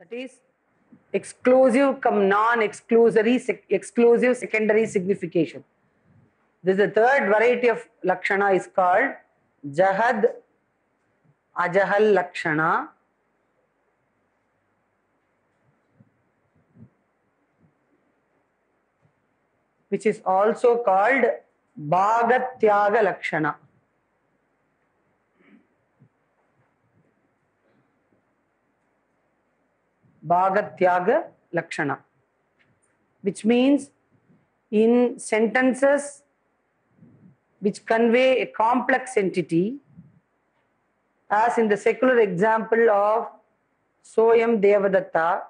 That is exclusive cum exclusive secondary signification. This is the third variety of lakshana is called Jahad Ajahal Lakshana. Which is also called Bhagatyaga Lakshana. Bhagatyaga Lakshana, which means in sentences which convey a complex entity, as in the secular example of Soyam Devadatta,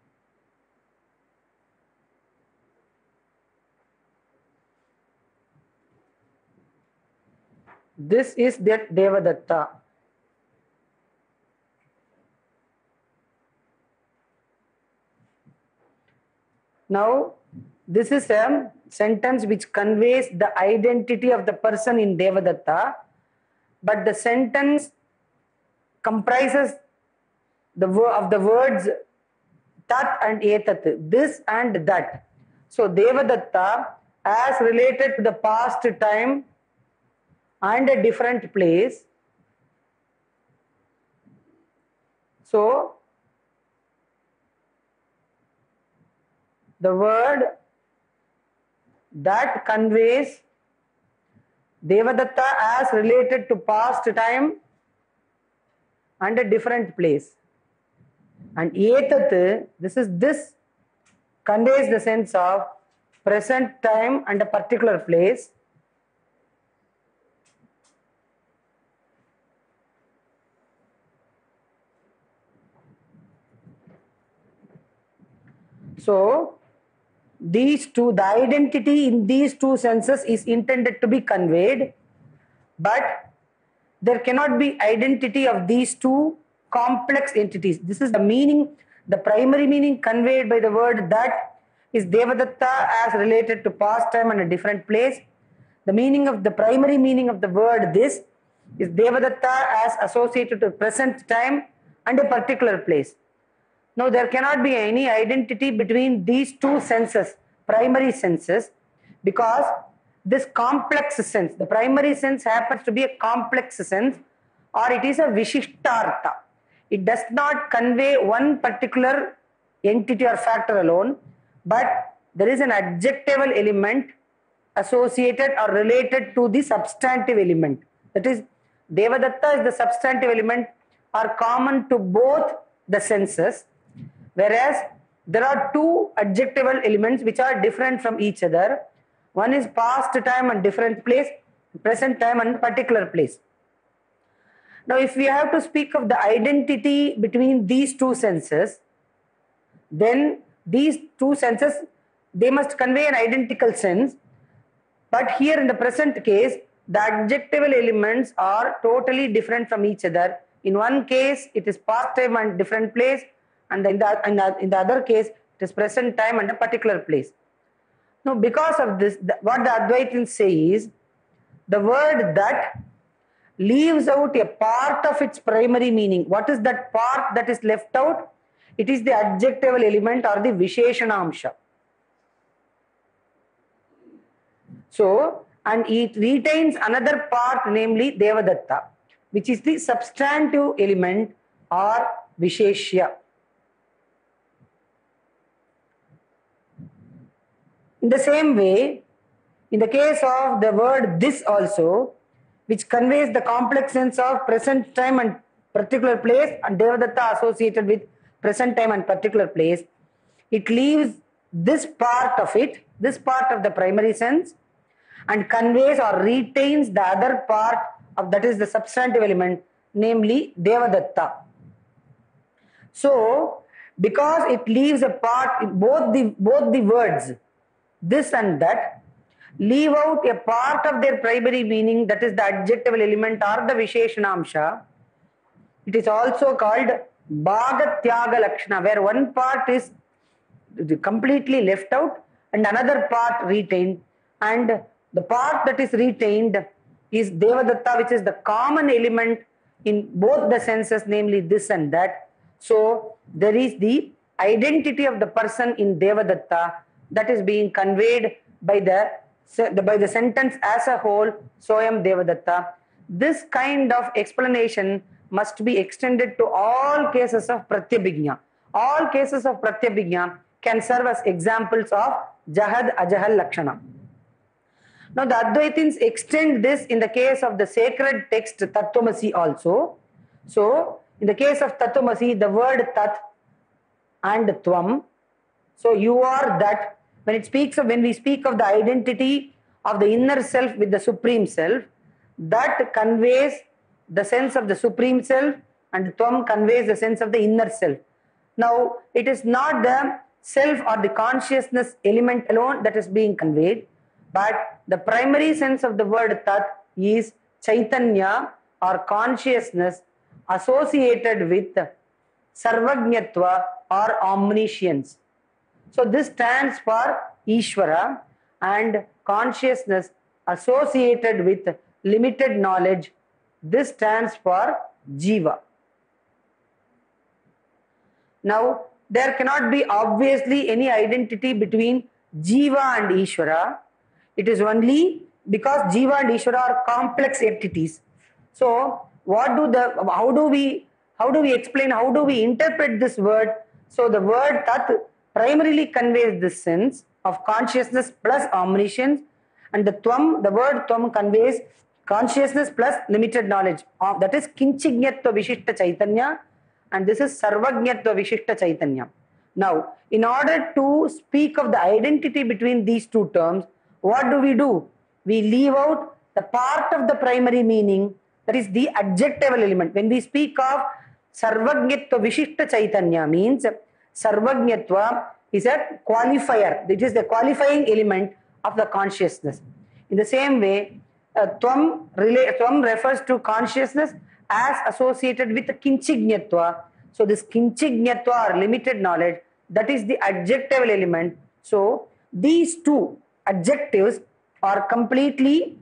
this is that Devadatta. Now, this is a sentence which conveys the identity of the person in Devadatta, but the sentence comprises the words tat and etat, this and that. So, Devadatta, as related to the past time and a different place. So, the word that conveys Devadatta as related to past time and a different place. And etat, this conveys the sense of present time and a particular place. So, these two, the identity in these two senses is intended to be conveyed, but there cannot be identity of these two complex entities. This is the meaning, the primary meaning conveyed by the word that is Devadatta as related to past time and a different place. The meaning of the primary meaning of the word this is Devadatta as associated to present time and a particular place. Now, there cannot be any identity between these two senses, primary senses, because this complex sense, the primary sense happens to be a complex sense, or it is a Vishishtartha. It does not convey one particular entity or factor alone, but there is an adjectival element associated or related to the substantive element. That is, Devadatta is the substantive element, are common to both the senses, whereas there are two adjectival elements which are different from each other. One is past time and different place, present time and particular place. Now, if we have to speak of the identity between these two senses, then these two senses, they must convey an identical sense. But here in the present case, the adjectival elements are totally different from each other. In one case, it is past time and different place, and in the other case, it is present time and a particular place. Now, because of this, what the Advaitins say is, the word that leaves out a part of its primary meaning. What is that part that is left out? It is the adjectival element or the Visheshanamsha. So, and it retains another part, namely Devadatta, which is the substantive element or Visheshya. In the same way, in the case of the word this also, which conveys the complex sense of present time and particular place, and Devadatta associated with present time and particular place, it leaves this part of it, this part of the primary sense, and conveys or retains the other part of, that is the substantive element, namely Devadatta. So, because it leaves a part, both the words this and that leave out a part of their primary meaning, that is the adjectival element or the Visheshanamsha, it is also called Bhagatyaga Lakshana, where one part is completely left out and another part retained, and the part that is retained is Devadatta, which is the common element in both the senses, namely this and that. So there is the identity of the person in Devadatta that is being conveyed by the sentence as a whole, Soyam Devadatta. This kind of explanation must be extended to all cases of Pratyabhijna. All cases of Pratyabhijna can serve as examples of Jahad Ajahal Lakshana. Now the Advaitins extend this in the case of the sacred text Tattvamasi also. So in the case of Tattvamasi, the word Tat and Tvam, so you are that. When we speak of the identity of the inner self with the supreme self, that conveys the sense of the supreme self, and Tvam conveys the sense of the inner self. Now it is not the self or the consciousness element alone that is being conveyed, but the primary sense of the word Tat is Chaitanya or consciousness associated with Sarvajñatva or omniscience. So this stands for Ishvara, and consciousness associated with limited knowledge, this stands for Jiva. Now there cannot be obviously any identity between Jiva and Ishvara. It is only because Jiva and Ishvara are complex entities. So how do we explain, how do we interpret this word? So the word Tat primarily conveys this sense of consciousness plus omniscience, and the word Tvam conveys consciousness plus limited knowledge. That is Kinchijñatva Vishishta Chaitanya, and this is Sarvajñatva Vishishta Chaitanya. Now, in order to speak of the identity between these two terms, what do? We leave out the part of the primary meaning, that is the adjectival element. When we speak of Sarvajñatva Vishishta Chaitanya, means Sarvajñatva is a qualifier. It is the qualifying element of the consciousness. In the same way, Tvam refers to consciousness as associated with Kinchijñatva. So this Kinchijñatva or limited knowledge, that is the adjectival element. So these two adjectives are completely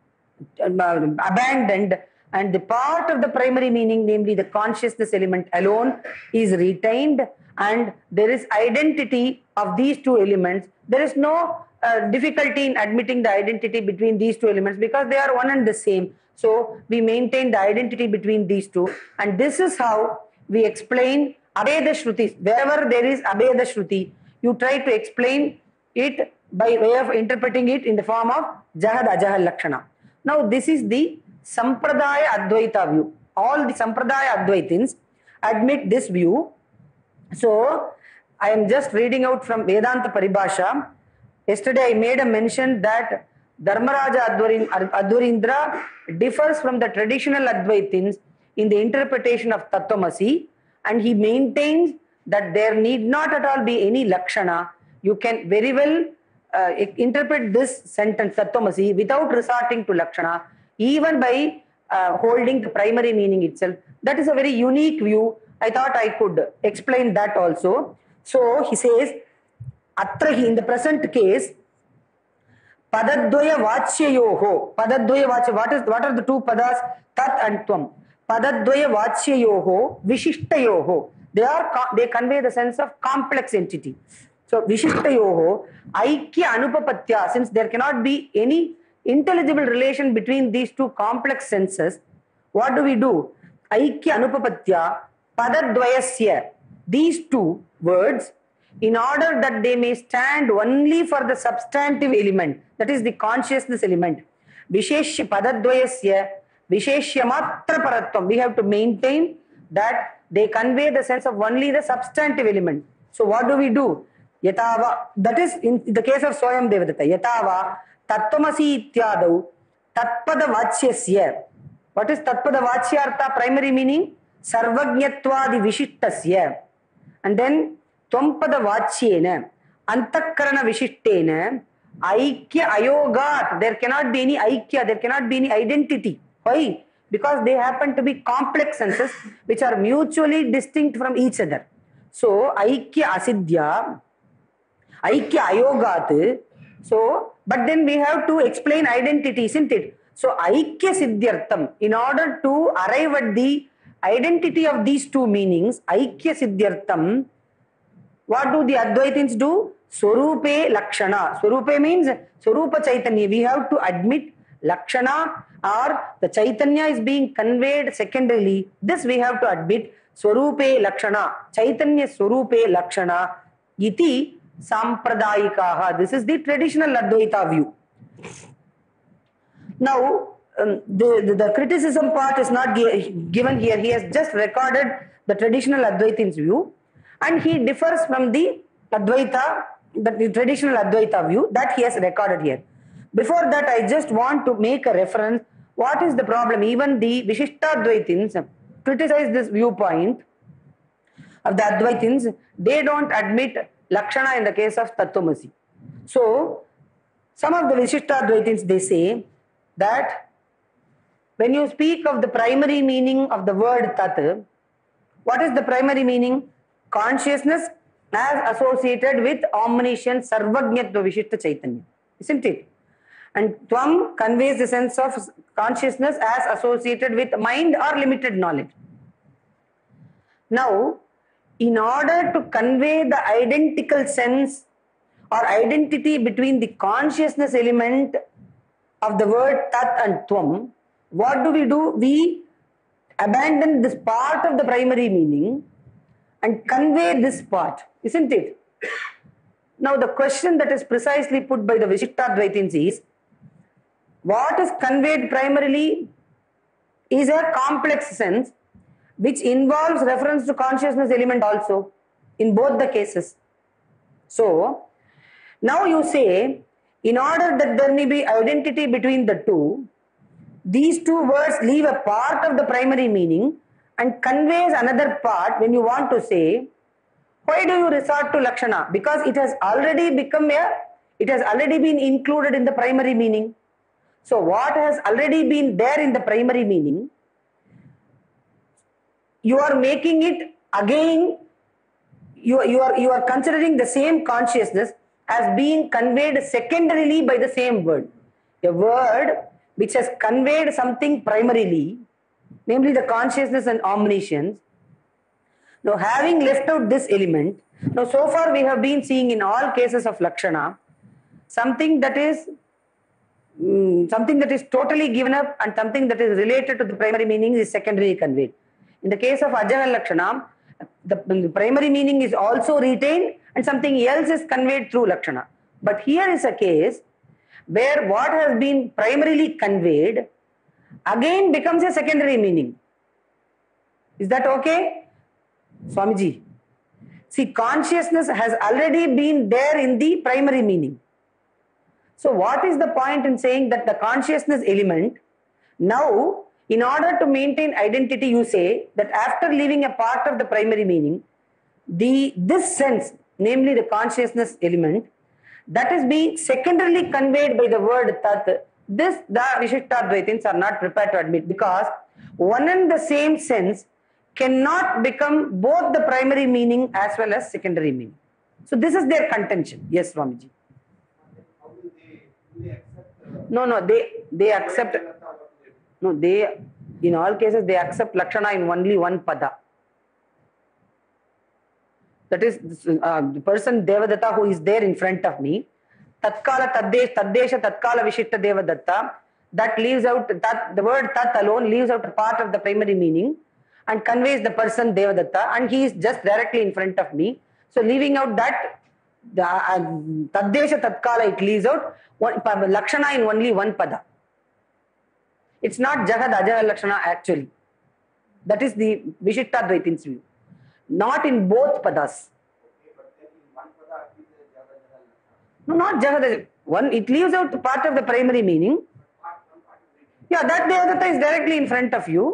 abandoned, and the part of the primary meaning, namely the consciousness element alone, is retained, and there is identity of these two elements. There is no difficulty in admitting the identity between these two elements because they are one and the same. So we maintain the identity between these two, and this is how we explain Abheda Shrutis. Wherever there is Abheda Shruti, you try to explain it by way of interpreting it in the form of Jahad Ajahal Lakshana. Now this is the Sampradaya Advaita view. All the Sampradaya Advaitins admit this view. So I am just reading out from Vedanta Paribhasha. Yesterday I made a mention that Dharmaraja Advarindra differs from the traditional Advaitins in the interpretation of Tattvamasi, and he maintains that there need not at all be any Lakshana. You can very well interpret this sentence Tattvamasi without resorting to Lakshana, even by holding the primary meaning itself. That is a very unique view. I thought I could explain that also. So he says, Atrahi, in the present case, Padadvaya Vachyayoho. Padadvaya Vachya, what are the two padas? Tat and Tvam. Padadvaya Vachyayoho, Vishishtayoho. They convey the sense of complex entity. So Vishishtayoho, Aikya Anupapatya, since there cannot be any intelligible relation between these two complex senses, what do? Aikya Anupapatya, Padadvayasya. These two words, in order that they may stand only for the substantive element, that is the consciousness element, Visheshya Padadvayasya, Visheshya Matra Paratvam. We have to maintain that they convey the sense of only the substantive element. So what do? Yatava, that is in the case of Soyam Devadatta, Yatava Tattvamasi Ityadau Tatpada Vachyasya. What is Tatpada Vachyartha? Primary meaning Sarvajñatvadi Vishittasya. And then Tvampada Vachyena Antakarana Vishittena Aikya Ayogat. There cannot be any Aikya, there cannot be any identity. Why? Because they happen to be complex senses which are mutually distinct from each other. So Aikya Asidhya, Aikya Ayogat. So, but then we have to explain identity, isn't it? So Aikya Siddhyartham, in order to arrive at the identity of these two meanings, Aikya Siddhyartham, what do the Advaitins do? Swarupe Lakshana. Swarupe means Swarupa Chaitanya. We have to admit Lakshana or the Chaitanya is being conveyed secondarily. This we have to admit. Swarupe Lakshana. Chaitanya Swarupe Lakshana. Iti Sampradayikaha. This is the traditional Advaita view. Now, the criticism part is not given here. He has just recorded the traditional Advaitin's view, and he differs from the Advaita, the traditional Advaita view that he has recorded here. Before that, I just want to make a reference. What is the problem? Even the Vishishtadvaitins criticize this viewpoint of the Advaitins. They don't admit Lakshana in the case of Tattvamasi. So, some of the Vishishtadvaitins, they say that when you speak of the primary meaning of the word Tat, what is the primary meaning? Consciousness as associated with omniscient Sarvajñatva Vishishta Chaitanya. Isn't it? And Tvam conveys the sense of consciousness as associated with mind or limited knowledge. Now, in order to convey the identical sense or identity between the consciousness element of the word Tat and Tvam, what do? We abandon this part of the primary meaning and convey this part, isn't it? Now the question that is precisely put by the Vishishtadvaitins is, what is conveyed primarily is a complex sense which involves reference to consciousness element also in both the cases. So, now you say, in order that there may be identity between the two, these two words leave a part of the primary meaning and conveys another part when you want to say, why do you resort to Lakshana? Because it has already been included in the primary meaning. So what has already been there in the primary meaning, you are making it again, you are considering the same consciousness as being conveyed secondarily by the same word. A word which has conveyed something primarily, namely the consciousness and omniscience. Now, having left out this element, now so far we have been seeing in all cases of Lakshana, something that is totally given up and something that is related to the primary meaning is secondarily conveyed. In the case of Ajaha Lakshana, the primary meaning is also retained and something else is conveyed through Lakshana. But here is a case where what has been primarily conveyed again becomes a secondary meaning. Is that okay? Swamiji. See, consciousness has already been there in the primary meaning. So what is the point in saying that the consciousness element, now in order to maintain identity, you say that after leaving a part of the primary meaning, this sense, namely the consciousness element, that is being secondarily conveyed by the word Tat, this the Vishishtadvaitins are not prepared to admit, because one and the same sense cannot become both the primary meaning as well as secondary meaning. So this is their contention. Yes, Swamiji. How do they accept? No, they accept. No, they, in all cases, they accept Lakshana in only one pada. That is, the person Devadatta who is there in front of me, Tatkala Taddesha Tatkala Vishishta Devadatta, that leaves out, the word Tat alone leaves out a part of the primary meaning and conveys the person Devadatta, and he is just directly in front of me. So leaving out that, the Taddesha Tatkala, it leaves out Lakshana in only one pada. It's not Jagad Ajaha Lakshana actually. That is the Vishishtadvaitin's view. Not in both padas. Okay, but then in one pada it is a Jagad Jagad Lakshana. No, not Jagad. One, it leaves out part of the primary meaning. One part is written. Yeah, that Devadatta is directly in front of you.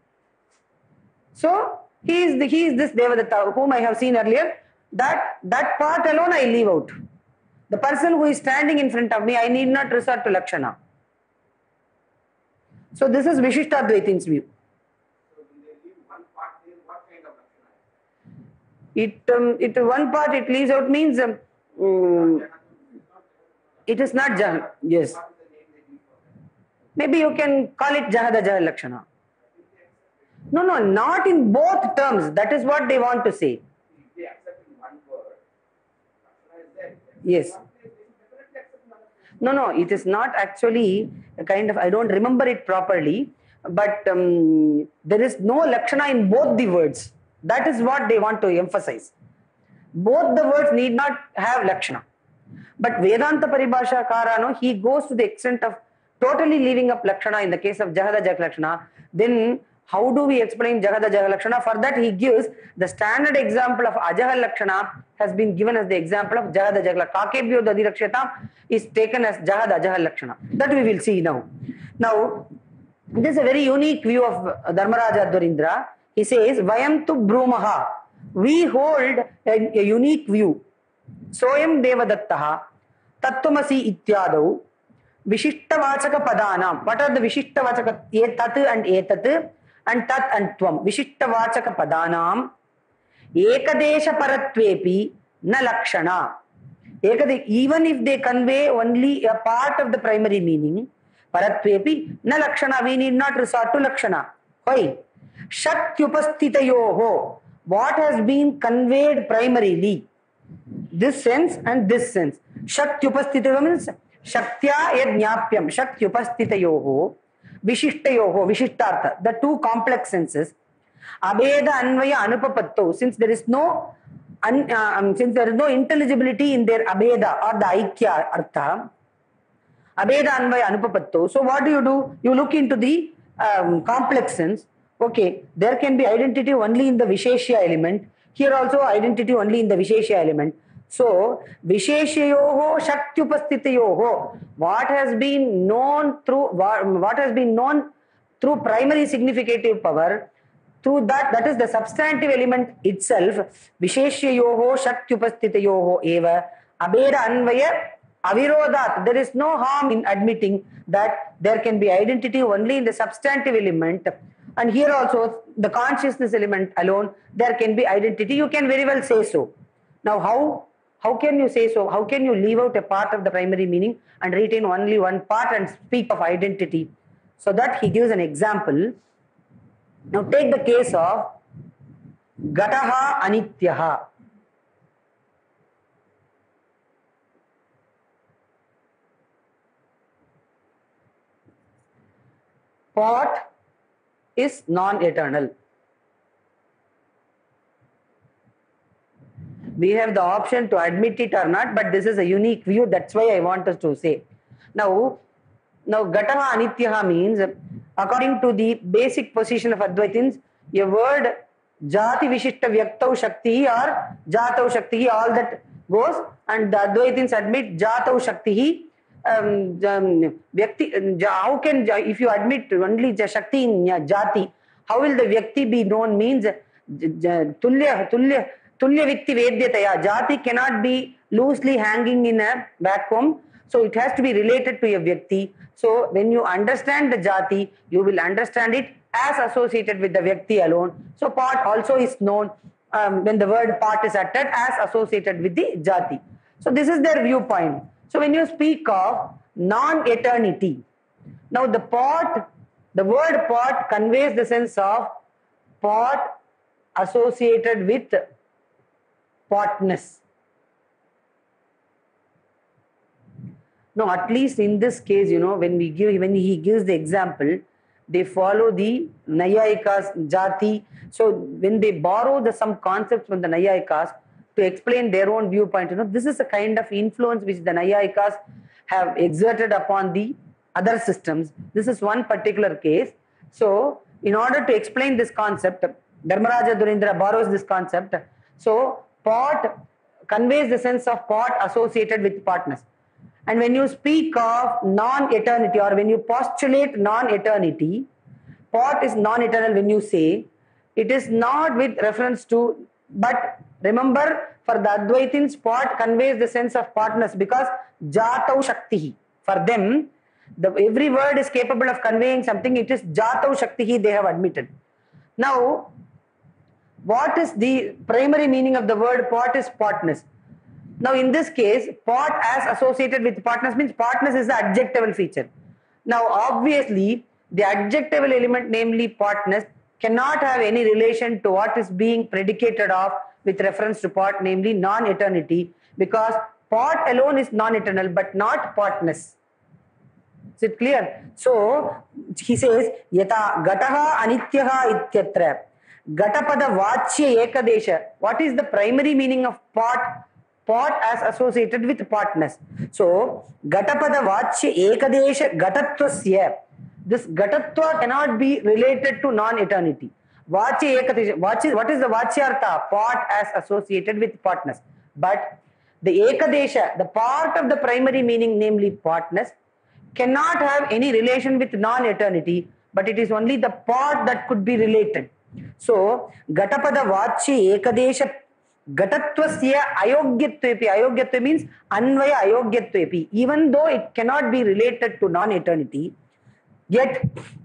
So he is this Devadatta whom I have seen earlier. That part alone I leave out. The person who is standing in front of me, I need not resort to Lakshana. So this is Vishishtadvaitin's view. So when they leave one part there, what kind of Lakshana? It one part it leaves out means it is not Jahad. Yes. What is the name they give for that? Maybe you can call it Jahada Jahal Lakshana. No, no, not in both terms. That is what they want to say. If they accept in one word, Lakshana is there. Yes. One place, they should definitely accept in another place. No, no, it is not actually a kind of, I don't remember it properly, but there is no Lakshana in both the words. That is what they want to emphasize. Both the words need not have Lakshana. But Vedanta Paribhasha Karano, he goes to the extent of totally leaving up Lakshana in the case of Jagada Jagalakshana. Then how do we explain Jagada Jagalakshana? For that he gives the standard example of Ajahal Lakshana has been given as the example of Jagada Jagalakshana. Kakebhyo Dadirakshatam is taken as Jagada Ajahal Lakshana. That we will see now. Now, this is a very unique view of Dharmaraja Advarindra. He says, Vayam tu Brumaha. We hold a unique view. Soyam Devadattaha Tattvamasi Ityadau Vishishtavachaka Padanam. What are the Vishishtavachaka? Tat and Etat and Tat and Tvam. Vishishtavachaka Padanam Ekadesha Paratvepi Na Lakshana. Even if they convey only a part of the primary meaning, Paratvepi Na Lakshana, we need not resort to Lakshana. Why? Shakyupastitayoho. What has been conveyed primarily? This sense and this sense. Shakyupastitayoho means Shaktya yajñapyam. Shakyupastitayoho. Vishishtayoho. Vishishtartha. The two complex senses. Abheda anvaya anupapatto. Since there is no intelligibility in their abheda or the aikya artha. Abheda anvaya anupapatto. So what do? You look into the complex sense. Okay, there can be identity only in the Visheshya element. Here also identity only in the Visheshya element. So, Visheshyayoho Shakyupastitayoho. What has been known through primary significative power, through that is the substantive element itself. Visheshyayoho Shakyupastitayoho eva Abheda Anvaya Avirodat. There is no harm in admitting that there can be identity only in the substantive element. And here also, the consciousness element alone, there can be identity. You can very well say so. Now, how can you say so? How can you leave out a part of the primary meaning and retain only one part and speak of identity? So that he gives an example. Now, take the case of Gataha Anityaha. Pot is non-eternal. We have the option to admit it or not, but this is a unique view. That's why I want us to say. Now Gataha Anityaha means, according to the basic position of Advaitins, a word Jati Vishishta Vyaktau Shakti or Jatau Shakti, all that goes, and the Advaitins admit Jatau Shakti. Vyakti, how can, if you admit only Shakti in Jati, how will the Vyakti be known? Means Tulya Vikti Vedyataya. Jati cannot be loosely hanging in a vacuum, so it has to be related to a Vyakti. So when you understand the Jati, you will understand it as associated with the Vyakti alone. So pot also is known when the word pot is uttered as associated with the Jati. So this is their viewpoint. So when you speak of non-eternity, now the word pot conveys the sense of pot associated with potness. No, at least in this case, when he gives the example, they follow the Nayayikas Jati. So when they borrow some concepts from the Nayayikas to explain their own viewpoint, this is a kind of influence which the Nayayikas have exerted upon the other systems. This is one particular case. So in order to explain this concept, Dharmaraja Advarindra borrows this concept. So pot conveys the sense of pot associated with potness. And when you speak of non-eternity, or when you postulate non-eternity, pot is non-eternal when you say, it is not with reference to, but remember, for the Advaitins, pot conveys the sense of potness because Jatau Shaktihi. For them, every word is capable of conveying something. It is Jatau Shaktihi they have admitted. Now, what is the primary meaning of the word pot is potness. Now in this case, pot as associated with potness means potness is the adjectival feature. Now obviously, the adjectival element, namely potness, cannot have any relation to what is being predicated of with reference to pot, namely non-eternity, because pot alone is non-eternal but not potness. Is it clear? So he says yata gataha anityaha ityatra gatapada vachya ekadesha. What is the primary meaning of pot? Pot as associated with potness. So gatapada vachya ekadesha gatatvasya. This gatatva cannot be related to non-eternity. Vachya ekadesha. What is the vachyartha? Pot as associated with potness. But the ekadesha, the part of the primary meaning, namely potness, cannot have any relation with non-eternity, but it is only the pot that could be related. So gatapada vachya ekadesha gatatvasya ayogyatvepi. Ayogyatve means anvaya ayogyatvepi. Even though it cannot be related to non-eternity, yet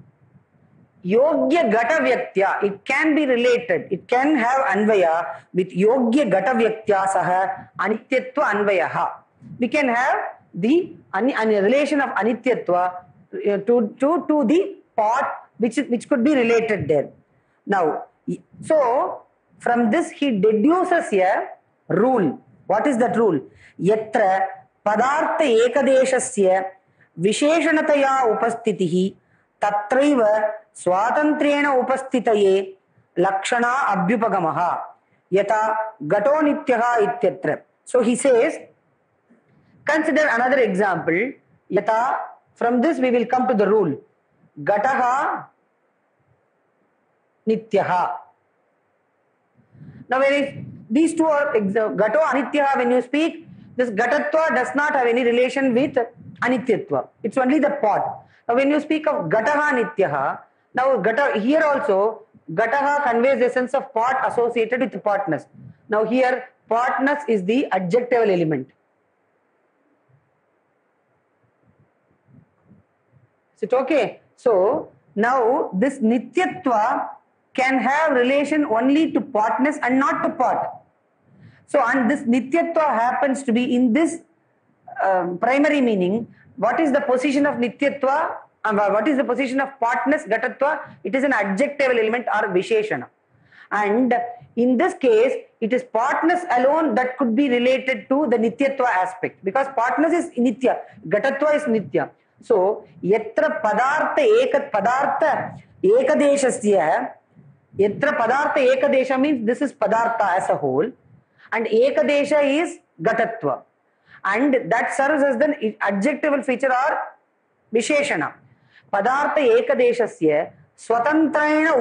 yogya gata vyaktya, it can be related, it can have anvaya with yogya gata vyaktya saha anityatva anvayaha. We can have the relation of anityatva to the pot which could be related there. Now, so from this he deduces a rule. What is that rule? Yatra padartha ekadeshasya visheshanataya upastitihi tatraiva swatantrena upastitaye lakshana abhyupagamaha yata gato nityaha ityatra. So he says, consider another example. Yata, from this we will come to the rule. Gataha nityaha. Now these two are gato anityaha, when you speak, this gatatva does not have any relation with anityatva. It's only the pot. Now when you speak of gataha nityaha, now gata here also gataha conveys the sense of pot associated with potness. Now here potness is the adjectival element. Is it okay? So now this nityatva can have relation only to potness and not to pot. So and this nityatva happens to be in this primary meaning. What is the position of nityatva? What is the position of potness, gatatva? It is an adjectival element or visheshana. And in this case, it is potness alone that could be related to the nityatva aspect, because potness is nitya, gatatva is nitya. So yatra padartha ekadeshasya, yatra padartha ekadesha means this is padartha as a whole, and ekadesha is gatatva, and that serves as the adjectival feature or visheshana. Padartha ekadeshasya swatantrena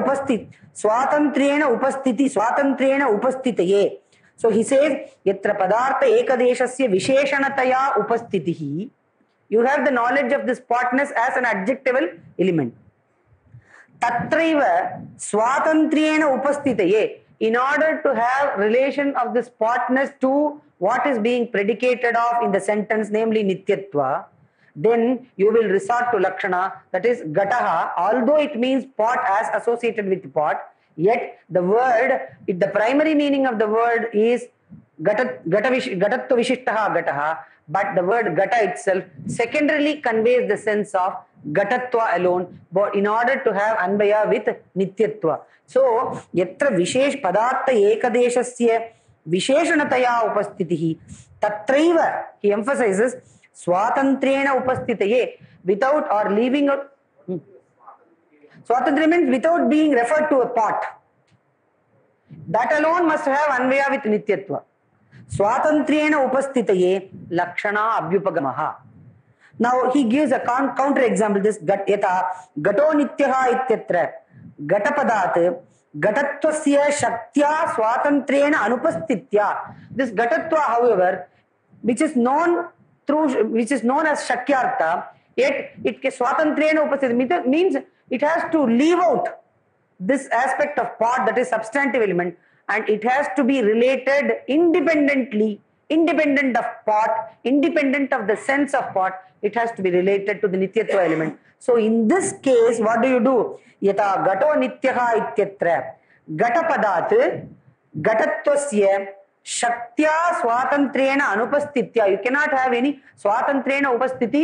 upastitaye. So he says yatra padartha ekadeshasya visheshanataya upastitihi. You have the knowledge of this potness as an adjectival element. Tatraiva swatantrena upastitaye. In order to have relation of this potness to what is being predicated of in the sentence, namely nityatva, then you will resort to lakshana, that is gataha. Although it means pot as associated with pot, yet the word, the primary meaning of the word is gatatva vishishtaha gataha, but the word gata itself secondarily conveys the sense of gatatva alone, but in order to have anvaya with nityatva. So yatra vishesh padartha ekadeshasya visheshanataya upastitihi tatraiva, he emphasizes swatantrena upastitaye, without or leaving out. Swatantra means without being referred to a pot. That alone must have anvaya with nityatva. Swatantrena upastitaye lakshana abhyupagamaha. Now he gives a counter example. This yata gato nityaha ityatra gatapadat gatatvasya shaktya swatantrena anupastitya. This gatatva, however, which is known as shakyartha, yet it swatantrena upastitya means it has to leave out this aspect of pot, that is substantive element, and it has to be related independently, independent of pot, independent of the sense of pot. It has to be related to the nityatva element. So in this case, what do you do? Yata gato nityaha ityatra gatapadat gatatvasya shaktya swatantrena anupastitya. You cannot have any swatantrena upastiti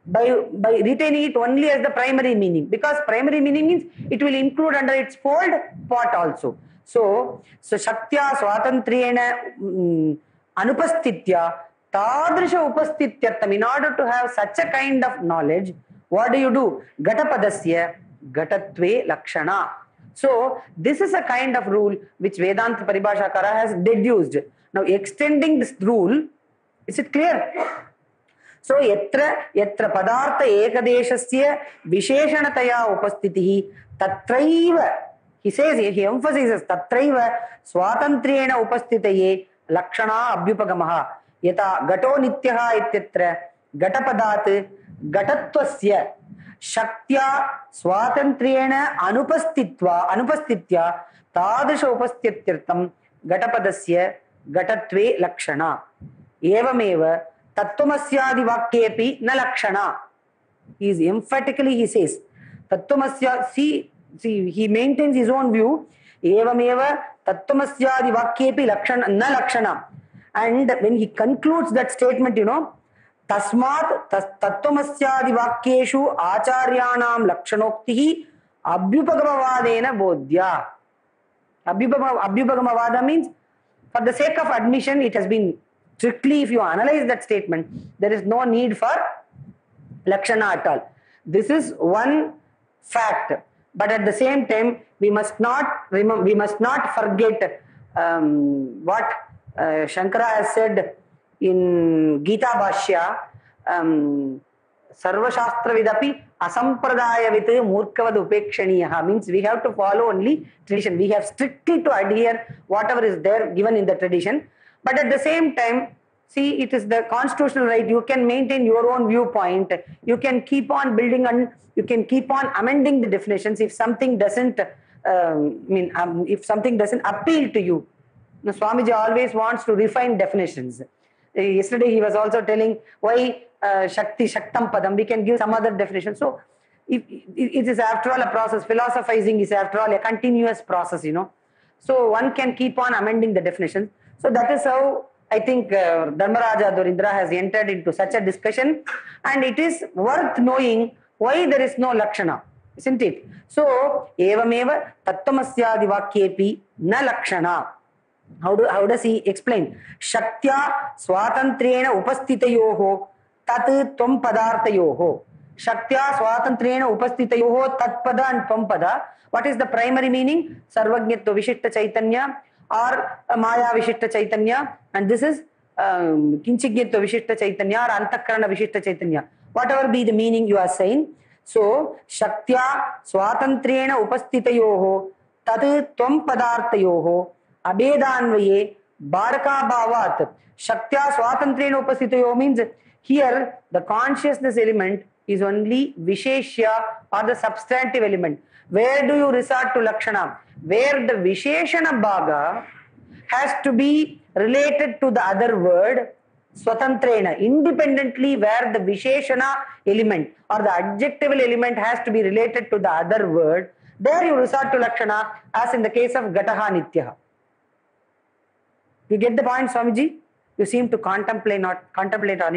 by retaining it only as the primary meaning, because primary meaning means it will include under its fold pot also. So Shaktya Swatantriyena Anupastitya Tadrisha Upastityartam. In order to have such a kind of knowledge, what do? Gatapadasya Gatatve Lakshana. So this is a kind of rule which Vedanta Paribhashakara has deduced. Now extending this rule, is it clear? So yatra padartha ekadeshasya visheshanataya upastitihi tatraiva, he says, he emphasizes tatraiva swatantriyena upastitaye lakshana abhyupagamaha yata gato nityaha ityatra gatapadat gatatvasya shaktya swatantriyena anupastitya tadrisha upastityartam gatapadasya gatatve lakshana evameva tattvamasyaadi vakyepi na lakshana. He is emphatically, he says, tattvamasya, see, he maintains his own view. Evameva tattvamasyaadi vakyepi lakshana na lakshana. And when he concludes that statement, tasmat tattvamasyaadi vakyeshu acharyanam lakshanoktihi abhyupagamavadena bodhya. Abhyupagamavada means, for the sake of admission, it has been strictly, if you analyze that statement, there is no need for lakshana at all. This is one fact, but at the same time, we must not forget what Shankara has said in Gita Bhashya, Sarva Shastra Vidapi Asampradaya Vit Murkavad Upekshaniyaha, means we have to follow only tradition. We have strictly to adhere whatever is there given in the tradition. But at the same time, see, it is the constitutional right. You can maintain your own viewpoint. You can keep on building and you can keep on amending the definitions if something doesn't, if something doesn't appeal to you. Now, Swamiji always wants to refine definitions. Yesterday he was also telling why Shakti, Shaktam Padam. We can give some other definition. So, it is after all a process. Philosophizing is after all a continuous process, So, one can keep on amending the definitions. So that is how I think Dharmaraja Dorindra has entered into such a discussion, and it is worth knowing why there is no lakshana, isn't it? So, evameva tattvamasyaadi vakyepi na lakshana. How does he explain? Shaktya swatantriyena upastitayoho tat tvam padartayoho. Shaktya swatantriyena upastitayoho tat pada and tvam pada. What is the primary meaning? Sarvajñatva Vishishta Chaitanya or Maya Vishishta Chaitanya, and this is Kinchigyatva Vishishta Chaitanya or Antakarana Vishishta Chaitanya. Whatever be the meaning you are saying. So, Shaktya Swatantriyena Upastitayoho Tat Tvam Padartayoho Abhedanvaye Bharaka Bhavat. Shaktya Swatantriyena Upastitayoho means here the consciousness element is only Visheshya or the substantive element. Where do you resort to Lakshana? Where the Visheshana Bhaga has to be related to the other word Swatantrena, independently, where the Visheshana element or the adjectival element has to be related to the other word, there you resort to Lakshana, as in the case of Gataha Nityaha. You get the point, Swamiji? You seem to contemplate on it. I missed the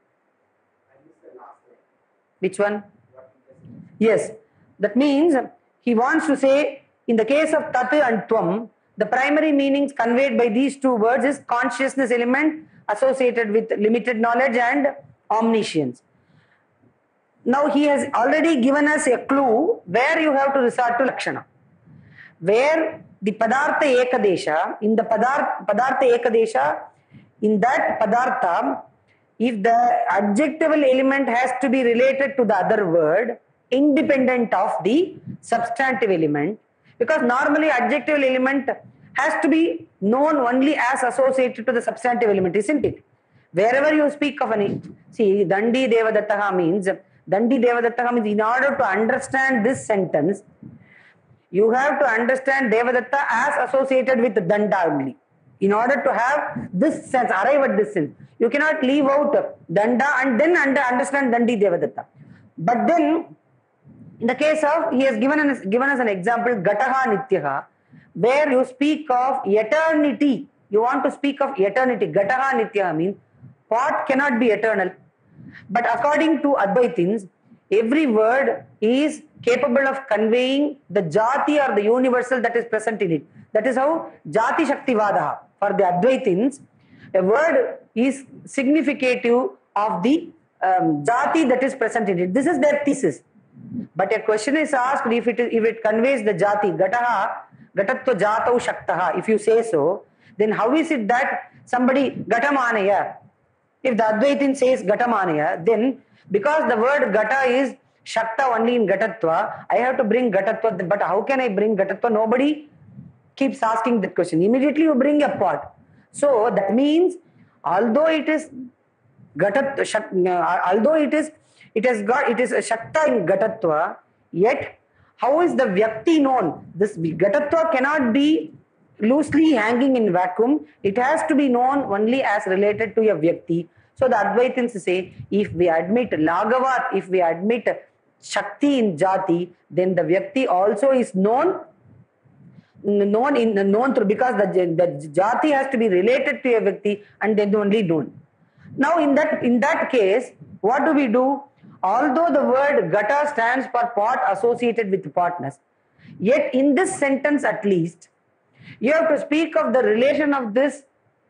last one. Which one? Yes. That means he wants to say, in the case of Tat and Tvam, the primary meanings conveyed by these two words is consciousness element associated with limited knowledge and omniscience. Now he has already given us a clue where you have to resort to Lakshana. Where the Padartha Ekadesha, in the Padartha Ekadesha, in that Padartha, if the adjectival element has to be related to the other word, independent of the substantive element, because normally adjective element has to be known only as associated to the substantive element, isn't it? Wherever you speak of see, Dandi Devadattaha means, in order to understand this sentence, you have to understand Devadatta as associated with Danda only. In order to have this sense, arrive at this sense, you cannot leave out Danda and then understand Dandi Devadatta. But then, in the case of, he has given us an example, Gataha Nityaha, where you speak of eternity. You want to speak of eternity. Gataha Nityaha means pot cannot be eternal. But according to Advaitins, every word is capable of conveying the jati or the universal that is present in it. That is how Jati Shakti Vadaha. For the Advaitins, a word is significative of the jati that is present in it. This is their thesis. But a question is asked if it conveys the jati, gataha, gatatva jatau shaktaha, if you say so, then how is it that somebody gatamanaya, if the Advaitin says gatamanaya, then because the word gata is shakta only in gatatva, I have to bring gatatva, but how can I bring gatatva? Nobody keeps asking that question. Immediately you bring a pot. So that means although it is although it is a shakta in gatatva, yet how is the vyakti known? This gatatva cannot be loosely hanging in vacuum. It has to be known only as related to a vyakti. So the Advaitins say, if we admit lagavat, if we admit shakti in jati, then the vyakti also is known through, because the jati has to be related to a vyakti and then only known. Now in that case, what do we do? Although the word gata stands for pot associated with potness, yet in this sentence at least, you have to speak of the relation of this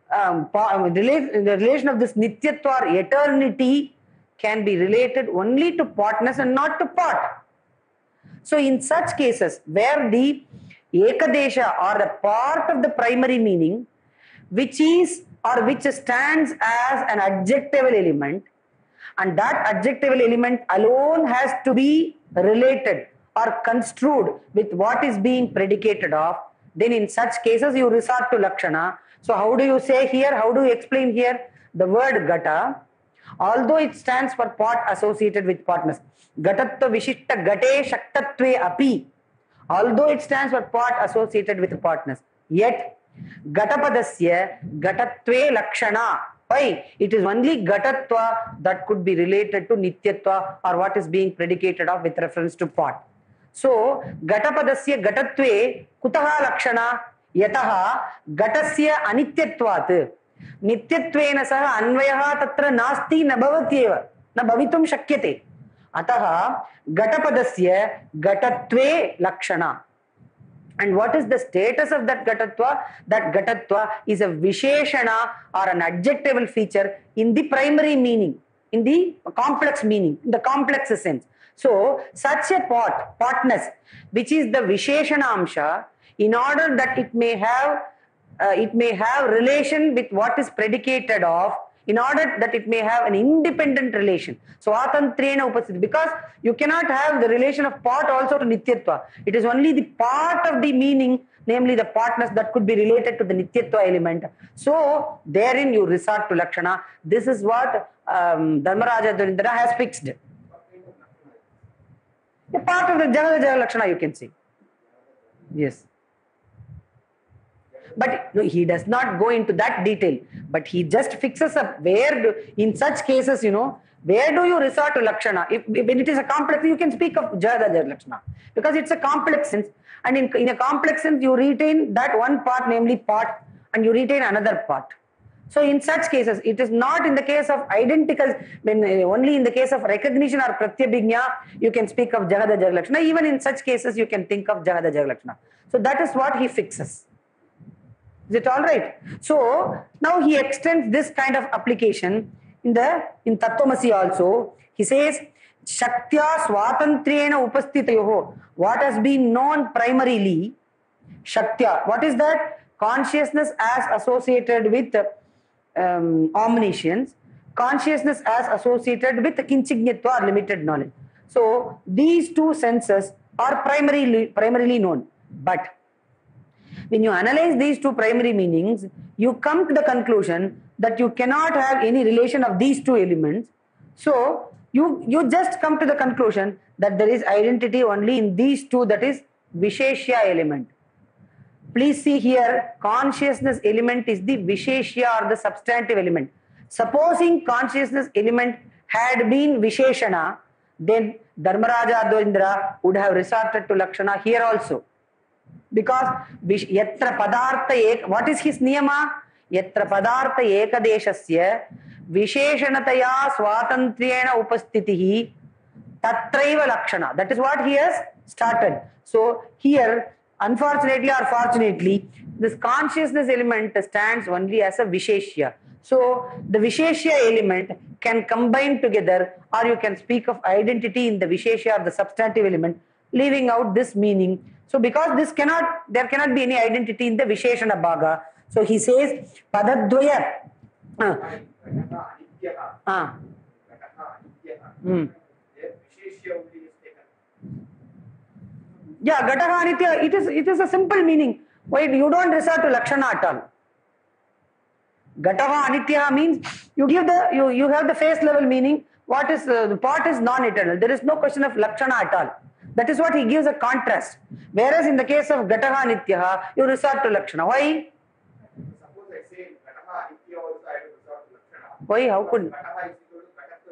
the relation of this nityatva or eternity can be related only to potness and not to pot. So in such cases where the ekadesha or a part of the primary meaning which stands as an adjectival element, and that adjectival element alone has to be related or construed with what is being predicated of, then in such cases you resort to lakshana. So how do you say here, how do you explain here? The word gata, although it stands for pot associated with potness, gatatva vishishta gate shaktatve api, although it stands for pot associated with potness, yet gatapadasya gatatve lakshana. Why? It is only gatatva that could be related to nityatva or what is being predicated of with reference to pot. So gatapadasya gatatve kutaha lakshana yataha gatasya anityatvat nityatvena saha anvayaha tatra nasti na bhavatyeva na bhavitum shakyate ataha gatapadasya gatatve lakshana. And what is the status of that gatatva? That gatatva is a visheshana or an adjectival feature in the primary meaning, in the complex meaning, in the complex sense. So such a potness, which is the visheshana amsha, in order that it may have relation with what is predicated of, in order that it may have an independent relation. So atantrena upasthiti, because you cannot have the relation of pot also to nityatva. It is only the part of the meaning, namely the potness, that could be related to the nityatva element. So therein you resort to lakshana. This is what Dharmaraja Advaitindra has fixed. A part of the Jagada lakshana you can see. Yes. But no, he does not go into that detail, but he just fixes up where, in such cases, where do you resort to lakshana? When it is a complex, you can speak of Jagada lakshana, because it's a complex sense, and in a complex sense, you retain that one part, namely pot, and you retain another part. So in such cases, it is not in the case of identical, only in the case of recognition or pratyabhijna, you can speak of Jagada lakshana. Even in such cases, you can think of Jagada lakshana. So that is what he fixes. Is it all right? So now he extends this kind of application in Tattvamasi also. He says, Shaktya swatantrena upasthitayoho. What has been known primarily, Shaktya. What is that? Consciousness as associated with omniscience. Consciousness as associated with kinchignitva or limited knowledge. So these two senses are primarily known. But when you analyze these two primary meanings, you come to the conclusion that you cannot have any relation of these two elements. So you just come to the conclusion that there is identity only in these two, that is Visheshya element. Please see here, consciousness element is the Visheshya or the substantive element. Supposing consciousness element had been Visheshana, then Dharmaraja Advaitindra would have resorted to Lakshana here also. Because yatra padartha what is his niyama? Yatra padartha ekadeshasya Visheshanataya swatantriyena upasthitihi tatraiva lakshana. That is what he has started. So here, unfortunately or fortunately, this consciousness element stands only as a Visheshya. So the Visheshya element can combine together, or you can speak of identity in the Visheshya or the substantive element, leaving out this meaning. So because there cannot be any identity in the Visheshana Bhaga. So he says, Padadvaya. Ghataha anityaha. Ah. Ghataha anityaha. Hmm. There Visheshya only is taken. Yeah, Gataha Anitya, it is a simple meaning. Why you don't resort to Lakshana at all. Gataha Anitya means you have the face level meaning. What is the pot is non-eternal. There is no question of Lakshana at all. That is what he gives a contrast. Whereas in the case of Gataha Anitya, you resort to Lakshana. Why? Suppose I say Ghataha anitya also I will resort to Lakshana. Why? How could? Ghataha is equal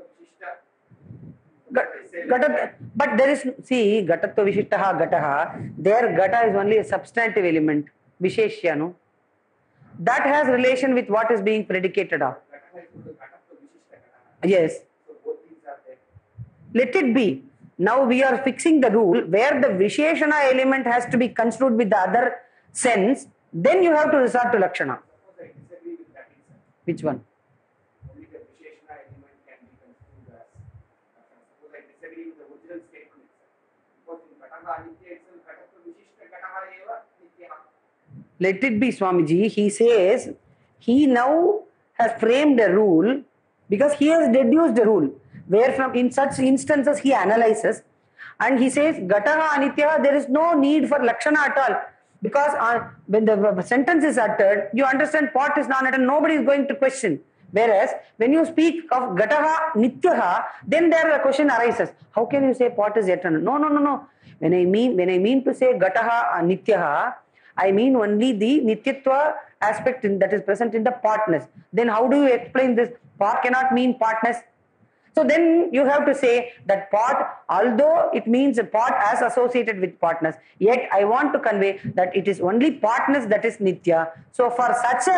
to Ghatatva Vishishta. But there is, see, Gatatva Vishishtaha Gataha, there Gata is only a substantive element, Visheshya, no? That has relation with what is being predicated of. Ghataha is equal to Ghatatva Vishishta Ghataha. Yes. So both things are there. Let it be. Now we are fixing the rule where the Visheshana element has to be construed with the other sense, then you have to resort to Lakshana. Suppose I disagree with that itself. Which one? Only the Visheshana element can be construed as Lakshana. Suppose I disagree with the original statement itself. Because in Ghataha anitya itself, Ghatatva Vishishta Ghataha eva nityaha. Let it be, Swamiji. He says he now has framed a rule because he has deduced a rule where from in such instances he analyzes and he says Gataha Anitya, there is no need for Lakshana at all because when the sentence is uttered, you understand pot is non-eternal, nobody is going to question. Whereas when you speak of Gataha Nityaha, then there a question arises. How can you say pot is eternal? No. When I mean to say Gataha Nityaha, I mean only the Nityatva aspect that is present in the partness. Then how do you explain this? Pot cannot mean partness. So then you have to say that pot, although it means a pot as associated with partners, yet I want to convey that it is only partness that is Nitya. So for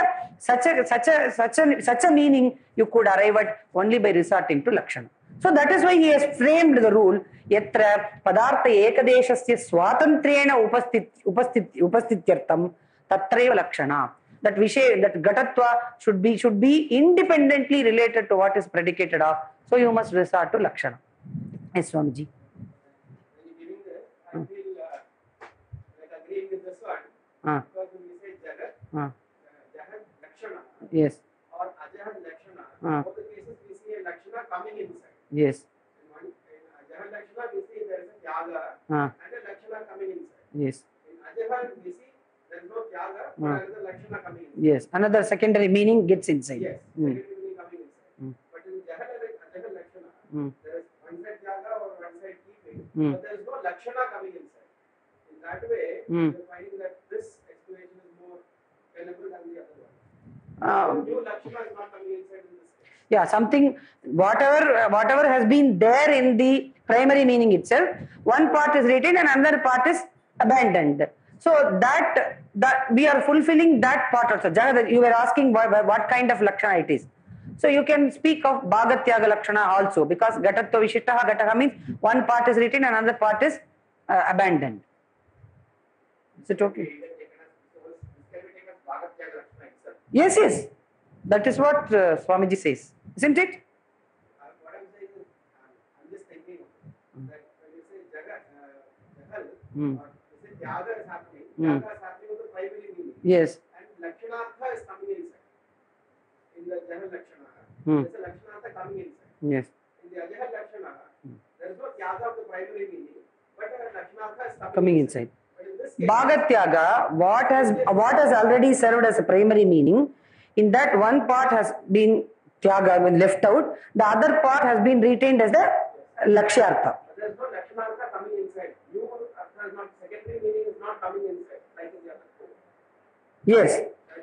such a meaning, you could arrive at only by resorting to Lakshana. So that is why he has framed the rule yatra padartha ekadeshasya swatantriyena upasthityartam tatraiva Lakshana. That Gatatva should be independently related to what is predicated of. So you must resort to Lakshana. Yes, Swamiji. When you're giving this, I feel like agreeing with this one. Because when we say Jagat, Jagat Lakshana, Yes. or Ajahat Lakshana, both the cases we see a Lakshana coming inside. Yes. In Ajahat Lakshana, we see there is a Tyaga Ah. and a Lakshana coming inside. Yes. In Ajahat, we see there is no Tyaga, but another Lakshana coming inside. Yes. Another secondary meaning gets inside. Yes, secondary meaning coming inside. But in Ajahat Lakshana, there is one side Tyaga or one side keeping, but there is no Lakshana coming inside. In that way, we are finding that this explanation is more valuable than the other one. New Lakshana is not coming inside in this case. Yeah, something, whatever has been there in the primary meaning itself, one part is retained and another part is abandoned. So that we are fulfilling that part also. Jagat, you were asking what kind of Lakshana it is. So you can speak of Bhagatyaga Lakshana also because Gatatva Vishishtaha Gataha means one part is retained and another part is abandoned. Is it okay? This can be taken as Bhagatyaga Lakshana itself. Yes. That is what Swamiji says. Isn't it? What I'm saying is, I'm just thinking that when you say Jagat, Jahal, or you say Tyaga is happening, Tyaga is happening with the primary meaning. Yes. And Lakshanartha is coming inside. In the Jahal Lakshana, there is a Lakshanartha coming inside. Yes. In the Ajahal Lakshana, there is no Tyaga of the primary meaning, but a Lakshanartha is Coming inside. But in this case, Bhagatyaga, what has already served as a primary meaning, in that one part has been Tyaga left out, the other part has been retained as the Lakshyartha. there is no Lakshanartha coming inside. New Artha is not, secondary meaning is not coming inside, like in the other two. Yes.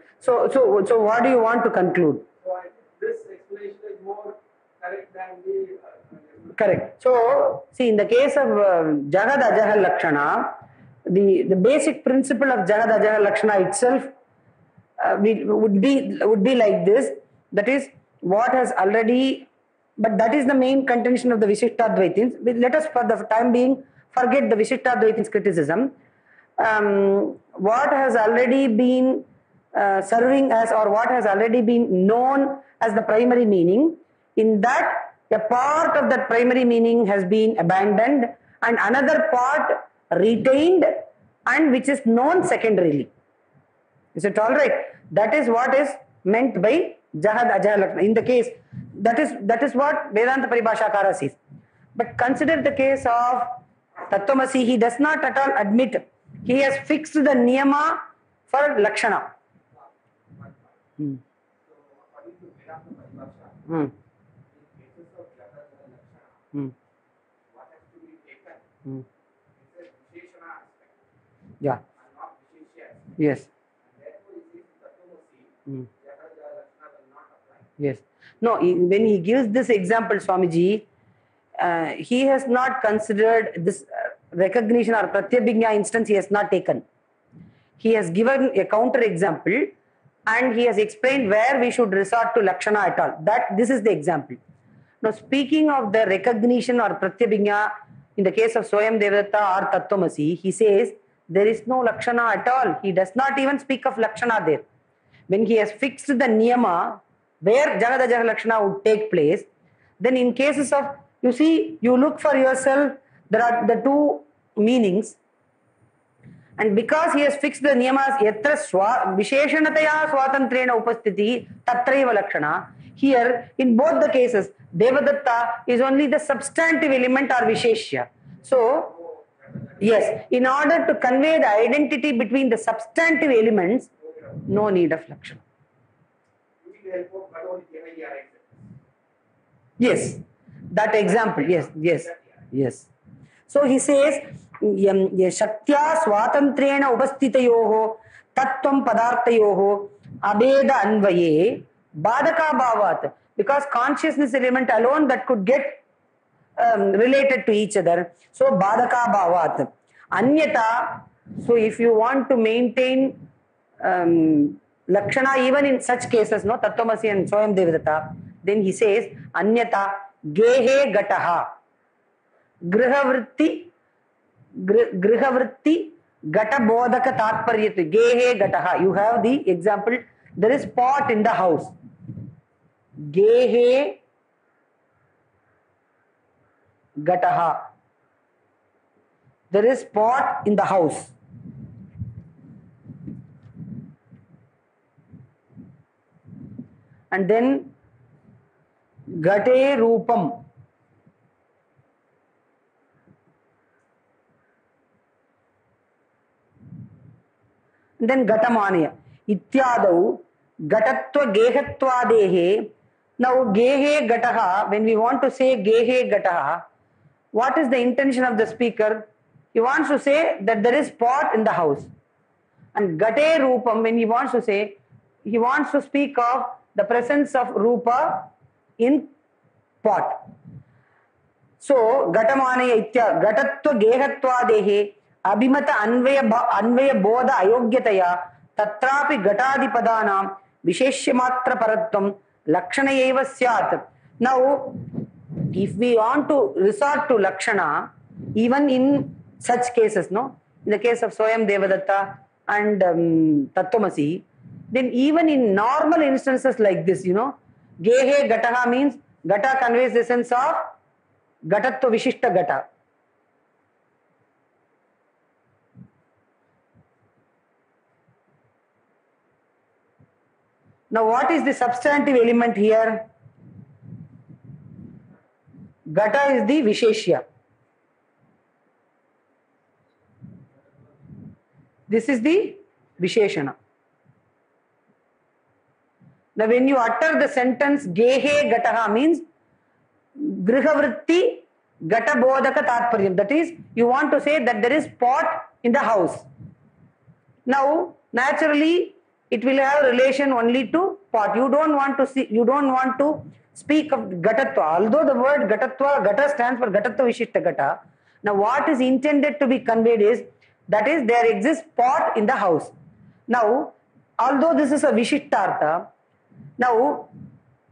So what do you want to conclude? So I think this explanation is more correct than the Correct. So, see, in the case of Jagad Ajahal Lakshana, the basic principle of Jagad Ajahal Lakshana itself would be like this. That is, what has already, but that is the main contention of the Vishishtadvaitins. Let us for the time being forget the Vishishtadvaitins criticism. What has already been serving as, or what has already been known as the primary meaning, in that a part of that primary meaning has been abandoned and another part retained, and which is known secondarily. Is it all right? That is what is meant by Jahad Ajah Lakshana. In the case, that is what Vedanta Paribhashakara says. But consider the case of Tattvamasi. He does not at all admit. He has fixed the niyama for Lakshana. So, according to Vedanta Paribhasha, in cases of Jahad Ajah Lakshana, what has to be taken is a Visheshana aspect Yeah. and not Visheshya aspect. Yes. Therefore, it is Tattvamasi, Jahad Ajah Lakshana will not apply. Yes. No, when he gives this example, Swamiji, he has not considered this recognition or pratyabhijna instance, he has not taken. He has given a counter example and he has explained where we should resort to Lakshana at all. This is the example. Now, speaking of the recognition or pratyabhijna in the case of Swayam Devadatta or Tattvamasi, he says there is no Lakshana at all. He does not even speak of Lakshana there. When he has fixed the niyama where Jahad Ajah Lakshana would take place, then in cases of, you see, you look for yourself, there are the two meanings, and because he has fixed the niyamas, yatra visheshanataya swatantrena upasthiti tatraiva lakshana, here in both the cases, Devadatta is only the substantive element or visheshya. So, yes, in order to convey the identity between the substantive elements, no need of Lakshana. Using the help of Bhagavad Gita, Yes, that example, yes. So he says, Shaktya Swatantrena Upasthitayoho Tattvam Padarthayoho Abeda Anvaye Badaka Bhavat, because consciousness element alone that could get related to each other. So Badaka Bhavat. Anyata, so if you want to maintain Lakshana even in such cases, no, Tattvamasi and Swayam Devadatta, then he says, Anyata Gehe Gataha Grihavritti Gata Bodhaka Tatparyat Gehe Gataha. You have the example, there is pot in the house. Gehe Gataha. There is pot in the house. And then Gate Rupam. And then Gatamanaya. Ityadau Gatatva Gehatvadehe. Now Gehe Gataha, when we want to say Gehe Gataha, what is the intention of the speaker? He wants to say that there is pot in the house. And Gate Rupam, when he wants to say, he wants to speak of the presence of Rupa in pot. So, Gatamanaya Itya, Gatatva Gehatvadehe, Abhimata Anvaya Bodha Ayogyataya, Tatrapi Gatadipadanam, Visheshyamatra Paratvam, Lakshana Syat. Now, if we want to resort to Lakshana, even in such cases, no, in the case of Swayam Devadatta and Tattvamasi, then even in normal instances like this, Gehe Gataha means Gata conveys the sense of Gatatva Vishishta Gata. Now, what is the substantive element here? Gata is the Visheshya. This is the Visheshana. Now, when you utter the sentence Gehe Gataha means Grihavritti Gata Bodhaka Tatparyam. That is, you want to say that there is pot in the house. Now, naturally, it will have relation only to pot. You don't want to speak of Gatatva. Although the word Gata stands for Gatatva Vishishta Gata. Now, what is intended to be conveyed is, that is, there exists pot in the house. Now, although this is a Vishishtartha, now,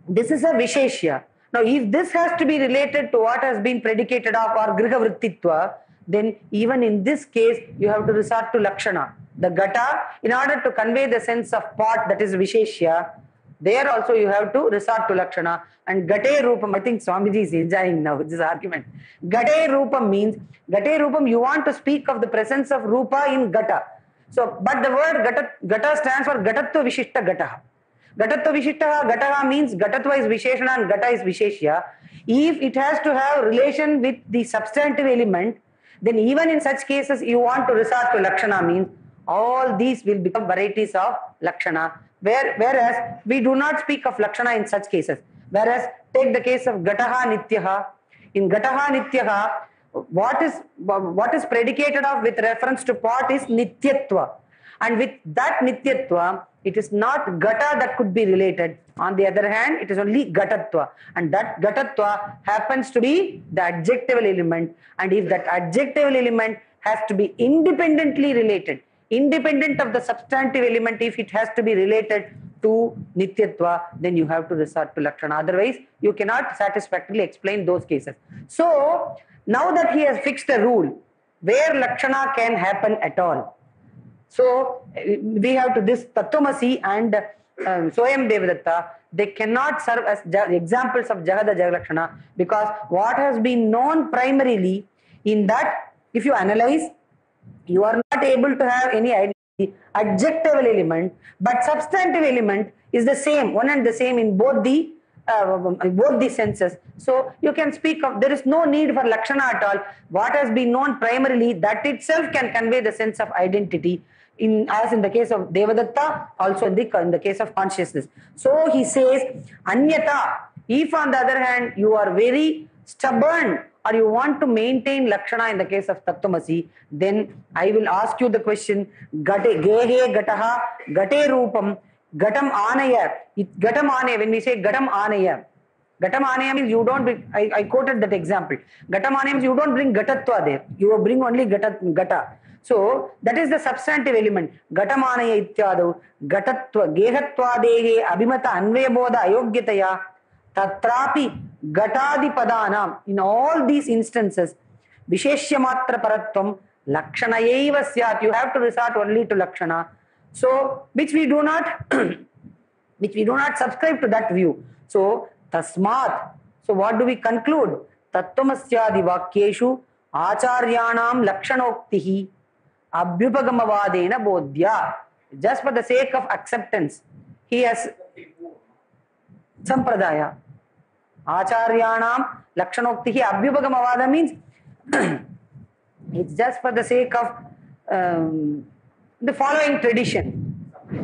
This is a Visheshya. Now, if this has to be related to what has been predicated of or Griha Vrittitva, then even in this case, you have to resort to Lakshana. The Gata, in order to convey the sense of pot, that is Visheshya, there also you have to resort to Lakshana. And Gate Rupam, I think Swamiji is enjoying now this argument. Gate Rupam means, Gate Rupam, you want to speak of the presence of Rupa in Gata. So, but the word Gata stands for Gatatva Vishishta Gataha. Gatatva Vishishta Gataha means Gatatva is Visheshana and Gata is Visheshya. If it has to have relation with the substantive element, then even in such cases you want to resort to Lakshana, means all these will become varieties of Lakshana. Whereas we do not speak of Lakshana in such cases. Whereas take the case of Gataha Nityaha. In Gataha Nityaha, what is predicated of with reference to pot is Nityatva. And with that Nityatva, it is not Gata that could be related. On the other hand, it is only Gatatva. And that Gatatva happens to be the adjectival element. And if that adjectival element has to be independently related, independent of the substantive element, if it has to be related to Nityatva, then you have to resort to Lakshana. Otherwise, you cannot satisfactorily explain those cases. So, now that he has fixed a rule where Lakshana can happen at all, so we have to this Tattvamasi and Soyam Devadatta, they cannot serve as examples of Jagada Jagalakshana, because what has been known primarily in that, if you analyze, you are not able to have any adjectival element, but substantive element is the same, one and the same in both the senses. So you can speak of, there is no need for Lakshana at all. What has been known primarily, that itself can convey the sense of identity, as in the case of Devadatta, also in the case of consciousness. So he says, Anyata, if on the other hand you are very stubborn or you want to maintain Lakshana in the case of Tattvamasi, then I will ask you the question, Gehe Gataha, Gate Rupam, Gatam Anaya. Gatam Anaya, when we say Gatam Anaya means you don't bring, I quoted that example. Gatam Anaya means you don't bring Gatatva there, you bring only Gata. So that is the substantive element. Gatamanaya ityadu, gatatva, gehatvadehe, abhimata anvayabodha ayogyataya, tatrapi gatadi padanam. In all these instances, visheshyamatra paratvam, lakshanayeva syat. You have to resort only to lakshana. So, which we do not subscribe to that view. So, tasmat. So, what do we conclude? Tattvamasyadi vakyeshu acharyanam lakshanoktihi Abhyupagamavadena bodhya. Just for the sake of acceptance, he has sampradaya. Acharyanam lakshanoktihi abhyupagamavada means it's just for the sake of the following tradition.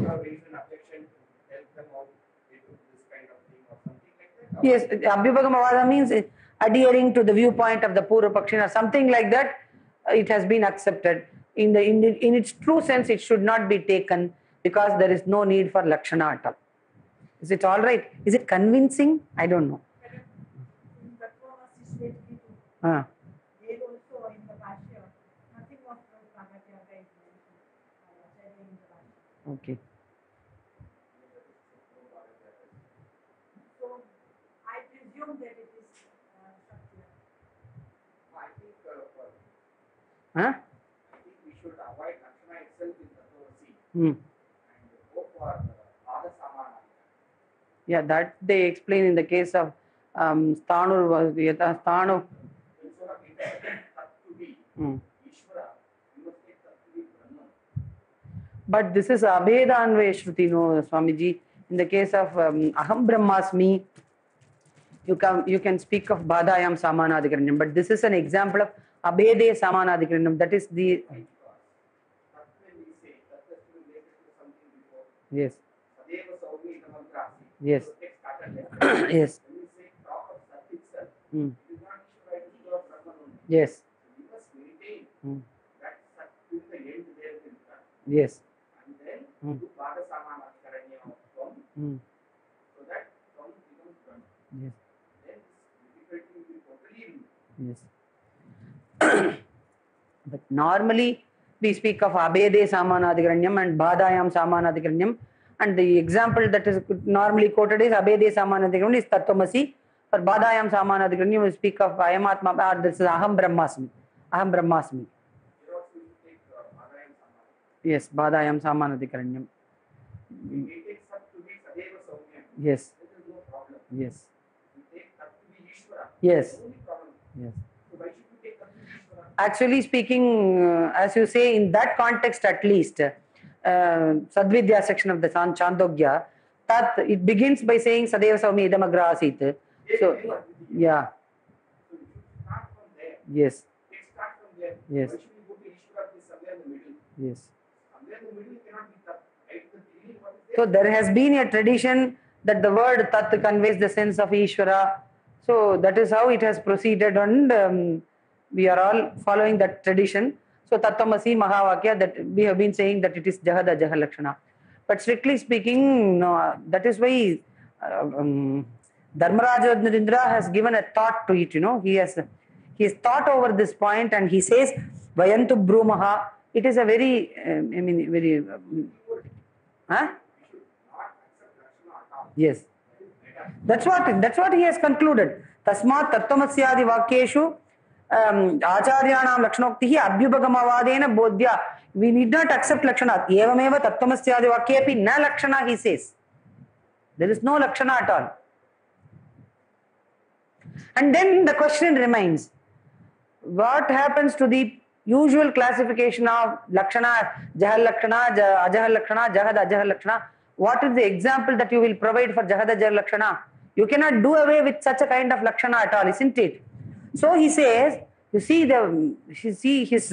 Yes, abhyupagamavada means adhering to the viewpoint of the Purva Pakshina or something like that. It has been accepted. In its true sense, it should not be taken because there is no need for Lakshana at all. Is it all right? Is it convincing? I don't know. Okay. So, I presume that it is Shakti. I think Huh? we should avoid Lakshana itself in Tattvamasi Hmm. and go for Ada Samana. Yeah, that they explain in the case of Sthanur was the Sthanu. Instead of interpreting Tat to be Ishvara, you must take Tat to be Brahman. But this is Abheda Anvaya Shruti, no, Swamiji. In the case of Aham Brahmasmi, you can speak of Badayam Samanadhikaranyam, but this is an example of Abhede Samanadhikaranyam. That is the. Tat when we say, Tat has to be related to something before. Yes. Sadeva Saumi Namagrasi. Yes. So it started there. Yes. When we say talk of Tat itself, Mm. it is not Ishvara, it is of Brahman only. Yes. So we must maintain that Tat till the end there will Tat. Yes. And then do Bada Samanadhikaranya of Tvam, so that Tvam becomes Brahman. Yes. Then this difficulty will be totally removed. Yes. But normally we speak of Abhede Samanadhikaranyam and Badayam Samanadhikaranyam And the example that is normally quoted is Abhede Samanadhikranam is Tattvamasi. For Badayam Samanadhikranam, we speak of Ayamatma, or this is Aham Brahmasmi. Aham Brahmasmi. You also take Badayam Samana. Yes, Badayam Samanadhikranam. We take Sat to be Sadeva Saumya. Yes, There is no problem. yes, We take Tat to be Ishvara. yes, The only problem. yes. So why should we take Tat to be Ishvara? Actually speaking, as you say, in that context at least, Sadvidya section of the Chandogya, that it begins by saying Sadeva Saumi Idam Agra Asit. So, yeah, So we should start from there. yes, Let's start from there. Yes. Why should we go to Ishvara? It is somewhere in the middle. yes. Somewhere in the middle cannot be Tat. Right? The beginning, what is So there? there has been a tradition that the word Tat conveys the sense of Ishvara. So that is how it has proceeded, and we are all following that tradition. So Tattvamasi Mahavakya, that we have been saying that it is Jahada Jaha Lakshana. But strictly speaking, no, that is why Dharmaraja Narendra has given a thought to it. He has thought over this point, and he says Vayantu Brumaha. It is a very, very. Huh? We should not accept Lakshana at all. Yes. That is better. That's what he has concluded. Tasmat Tattvamasyadi Vakyeshu Acharyanam Lakshanoktihi Abhyupagamavadena Bodhya. We need not accept Lakshana. Evameva Tattvamasyadi Vakyepi na Lakshana, he says. There is no Lakshana at all. And then the question remains, what happens to the usual classification of Lakshana, Jahal Lakshana, Ajahal Lakshana, Jahad Ajahal Lakshana? What is the example that you will provide for Jahad Ajahal Lakshana? You cannot do away with such a kind of Lakshana at all, isn't it? So he says, you see his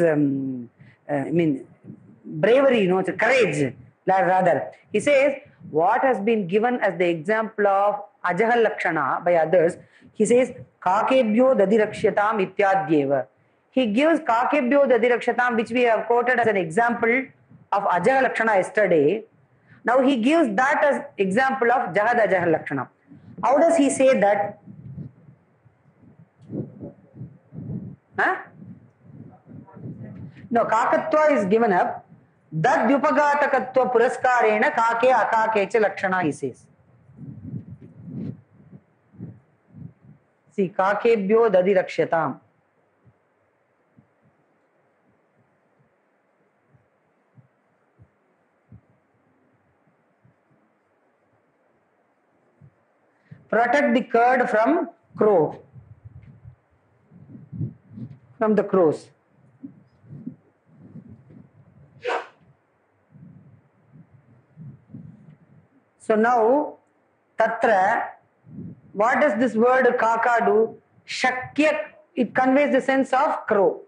bravery, the courage, rather. He says, what has been given as the example of Ajahal Lakshana by others, he says, Kakebhyo Dadirakshatam Ityadyeva. He gives Kakebhyo Dadirakshatam, which we have quoted as an example of Ajahal Lakshana yesterday. Now he gives that as example of Jahad Ajahal Lakshana. How does he say that? Huh? No, Kakatva is given up. Dad Dyupagatakatva Puraskarena Kake Akake cha Lakshana, he says. See, Kakebhyo Dadirakshatam. Protect the curd from crow. From the crows. So now, Tatra, what does this word kaka do? Shakya, it conveys the sense of crow.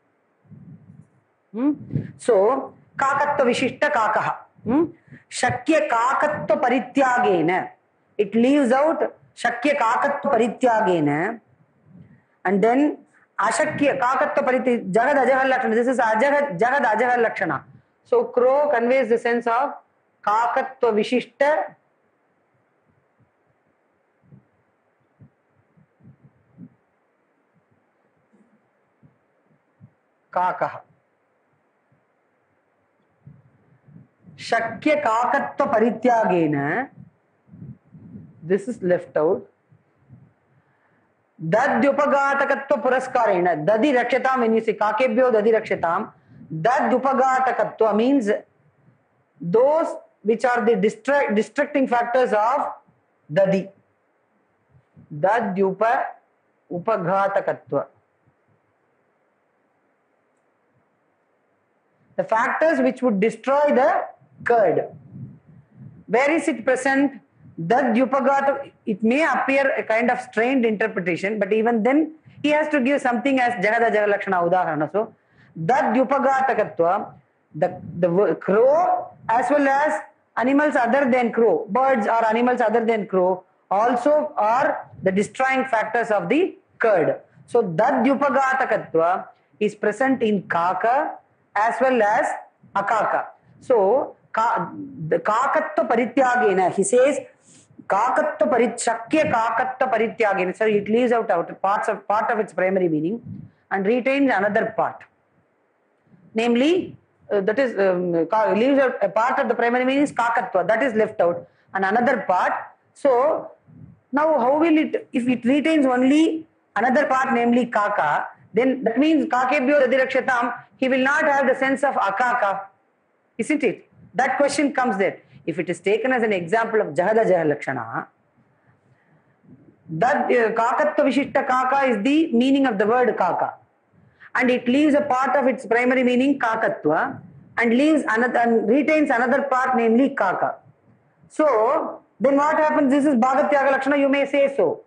So, kakatva vishishta kakaha. Shakya kakatva parityagena. It leaves out Shakya kakatva parityagena, and then Ashakya kakatva parityagena, Jagad Ajahal Lakshana. This is Jagad Ajahal Lakshana. So crow conveys the sense of kakatva vishishta kakaha. Shakya kakatva parityagena. This is left out. Dadyupagatakatva puraskarena. Dadi rakshatam, when you say kakebhyo dadi rakshatam, dadyupagatakatva means those which are the distracting factors of dadi. Dadyupagatakatva. The factors which would destroy the curd. Where is it present? Dadyupagata, it may appear a kind of strained interpretation, but even then he has to give something as Jagada Jaga Lakshana Udaharana. So, Dadyupagatakatva, the crow as well as animals other than crow, birds or animals other than crow, also are the destroying factors of the curd. So, Dadyupagatakatva is present in Kaka as well as Akaka. So, the Kakatva Parityagena, he says, Shakya Kakatva Parityagena. So it leaves out part of its primary meaning and retains another part. Namely, that is leaves a part of the primary meaning is kakatva, that is left out, and another part. So now how will it, if it retains only another part, namely kaka, then that means kakebhyo dadirakshatam, he will not have the sense of akaka, isn't it? That question comes there. If it is taken as an example of jahada jaha lakshana, that kakatva vishishta kaka is the meaning of the word kaka, and it leaves a part of its primary meaning kakatva and leaves another and retains another part, namely kaka. So then what happens? This is bhagatyaga lakshana, you may say so.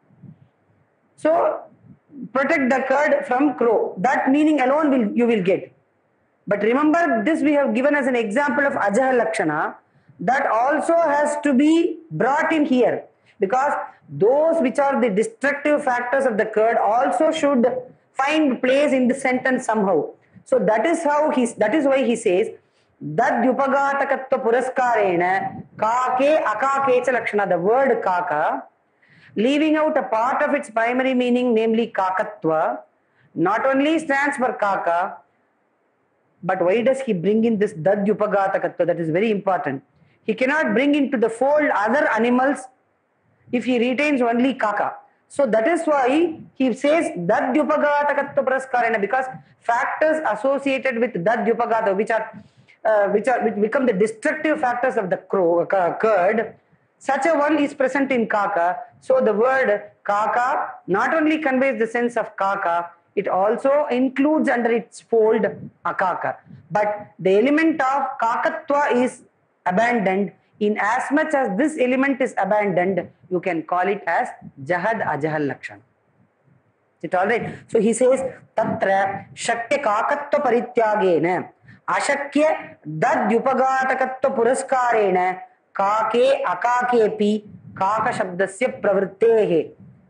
So protect the curd from crow. That meaning alone you will get. But remember, this we have given as an example of ajaha lakshana, that also has to be brought in here, because those which are the destructive factors of the curd also should find place in the sentence somehow. So that is why he says dadyupagatakatva puraskarena kake akakecha lakshana, the word kaka, leaving out a part of its primary meaning, namely kakatva, not only stands for kaka, but why does he bring in this dadyupagatakatva? That is very important. He cannot bring into the fold other animals if he retains only kaka. So that is why he says dadyupagatakatva praskarena, because factors associated with dadyupagata, which become the destructive factors of the curd, such a one is present in kaka. So the word kaka not only conveys the sense of kaka, it also includes under its fold akaka. But the element of kakatva is abandoned. In as much as this element is abandoned, you can call it as jahad ajahal lakshana. Is it all right? So he says tatra shakya kakatva parityagena ashakya dadyupagatakatva puraskarena kake akakepi kaka shabdasya pravrittehe.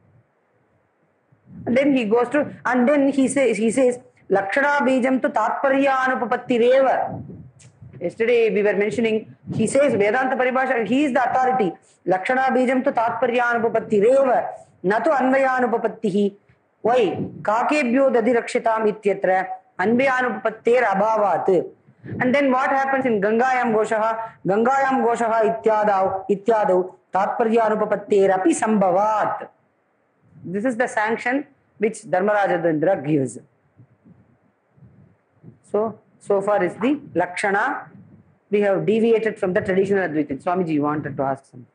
And then he goes to, and then he says lakshana bijam tu tatparya anupapatti reva. Yesterday we were mentioning, he says Vedanta Paribhasha, he is the authority. Lakshana bijam tu tatparyanupapatti reva, natu anvayanupapattihi. Why? Kakebhyo dadirakshitam ityatra anvayanupapattir abhavat. And then what happens in Gangayam Goshaha ityadau tatparyanupapattir api sambhavat. This is the sanction which Dharmarajadendra gives. So far is the Lakshana. We have deviated from the traditional Advaita. Swamiji, you wanted to ask something.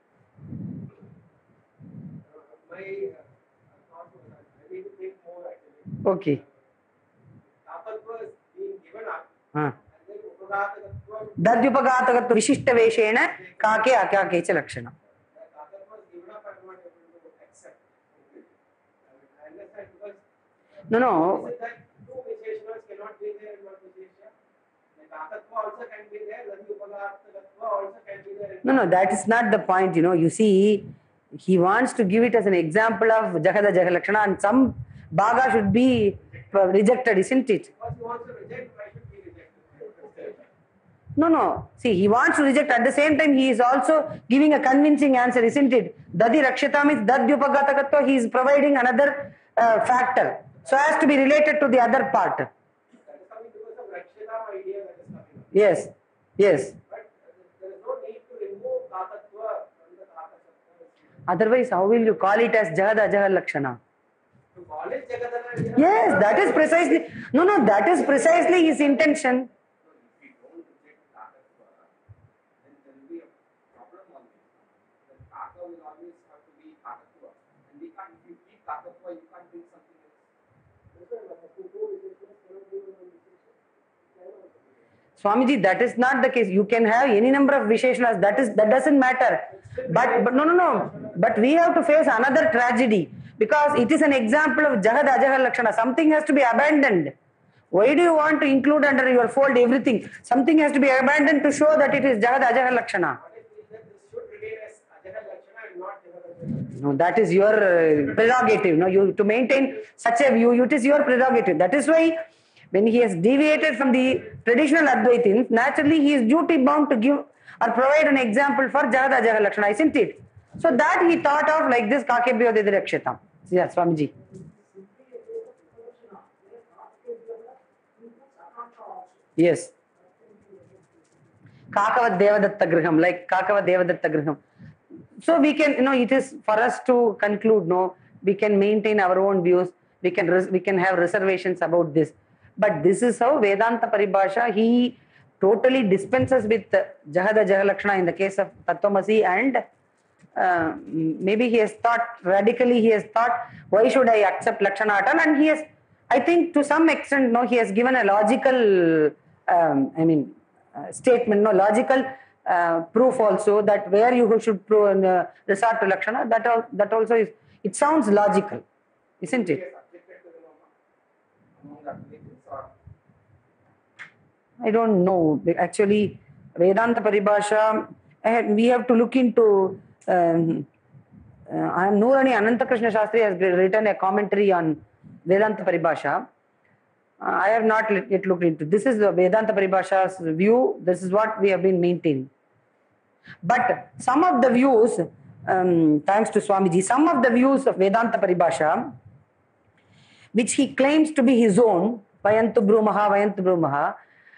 My thought was that I need to think more actually. Okay. Kakatva is being given up, Huh. and then upagatakatva, Dadyupagatakatva vishishta veshena kake akakecha lakshana. that kakatva is given up, I'm not able to accept. I understand because No. is it that two visheshnas cannot be there in one vishesha? The kakatva also can be there, then the upagatakatva also can be there. No, that is not the point. You see, he wants to give it as an example of jahada jaha lakshana, and some bhaga should be rejected, isn't it? Because he wants to reject, why should he reject? No. See, he wants to reject. At the same time, he is also giving a convincing answer, isn't it? Dadi rakshitam is dadyupagatakatva. He is providing another factor, so as to be related to the other part. That is coming because of Rakshita idea that is coming up. Yes. But there is no need to remove kakatva from the kakashatva. Otherwise, how will you call it as jahada jaha lakshana? To call it Jagadana, Yes, that is precisely. No, that is precisely his intention. if we don't reject kakatva, then there will be a problem always. The kaka will always have to be kakatva. And we can't, if you keep kakatva, you can't bring something else. That's why Swamiji, that is not the case. You can have any number of Visheshnas. That doesn't matter. But no. But we have to face another tragedy, because it is an example of Jahad Ajahal Lakshana. Something has to be abandoned. Why do you want to include under your fold everything? Something has to be abandoned to show that it is Jahad Ajahal Lakshana. what is it that this should remain as Ajahal Lakshana and not Jahad? No, that is your prerogative. No, you to maintain such a view, it is your prerogative. That is why when he has deviated from the traditional Advaitins, naturally he is duty bound to give or provide an example for Jahada Jaha Lakshana, isn't it? So that he thought of like this Kakebhyo Didirakshitam. Yes, Swamiji. Yes. Kakava Devadatta Griham, like Kakava Devadatta Griham. So we can, it is for us to conclude, no, we can maintain our own views, we can have reservations about this. But this is how Vedanta Paribhasha, he totally dispenses with Jahada Jahalakshana in the case of Tattvamasi, and maybe he has thought, why should I accept Lakshana at all? And he has, I think to some extent, no, he has given a logical, statement, no, logical proof also, that where you should resort to Lakshana, that also is, it sounds logical, isn't it? I don't know. Actually, Vedanta Paribhasha, we have to look into. Noorani Anantakrishna Shastri has written a commentary on Vedanta Paribhasha. I have not yet looked into. This is the Vedanta Paribhasha's view. This is what we have been maintaining. But some of the views, thanks to Swamiji, some of the views of Vedanta Paribhasha, which he claims to be his own, Vayantu Brumaha,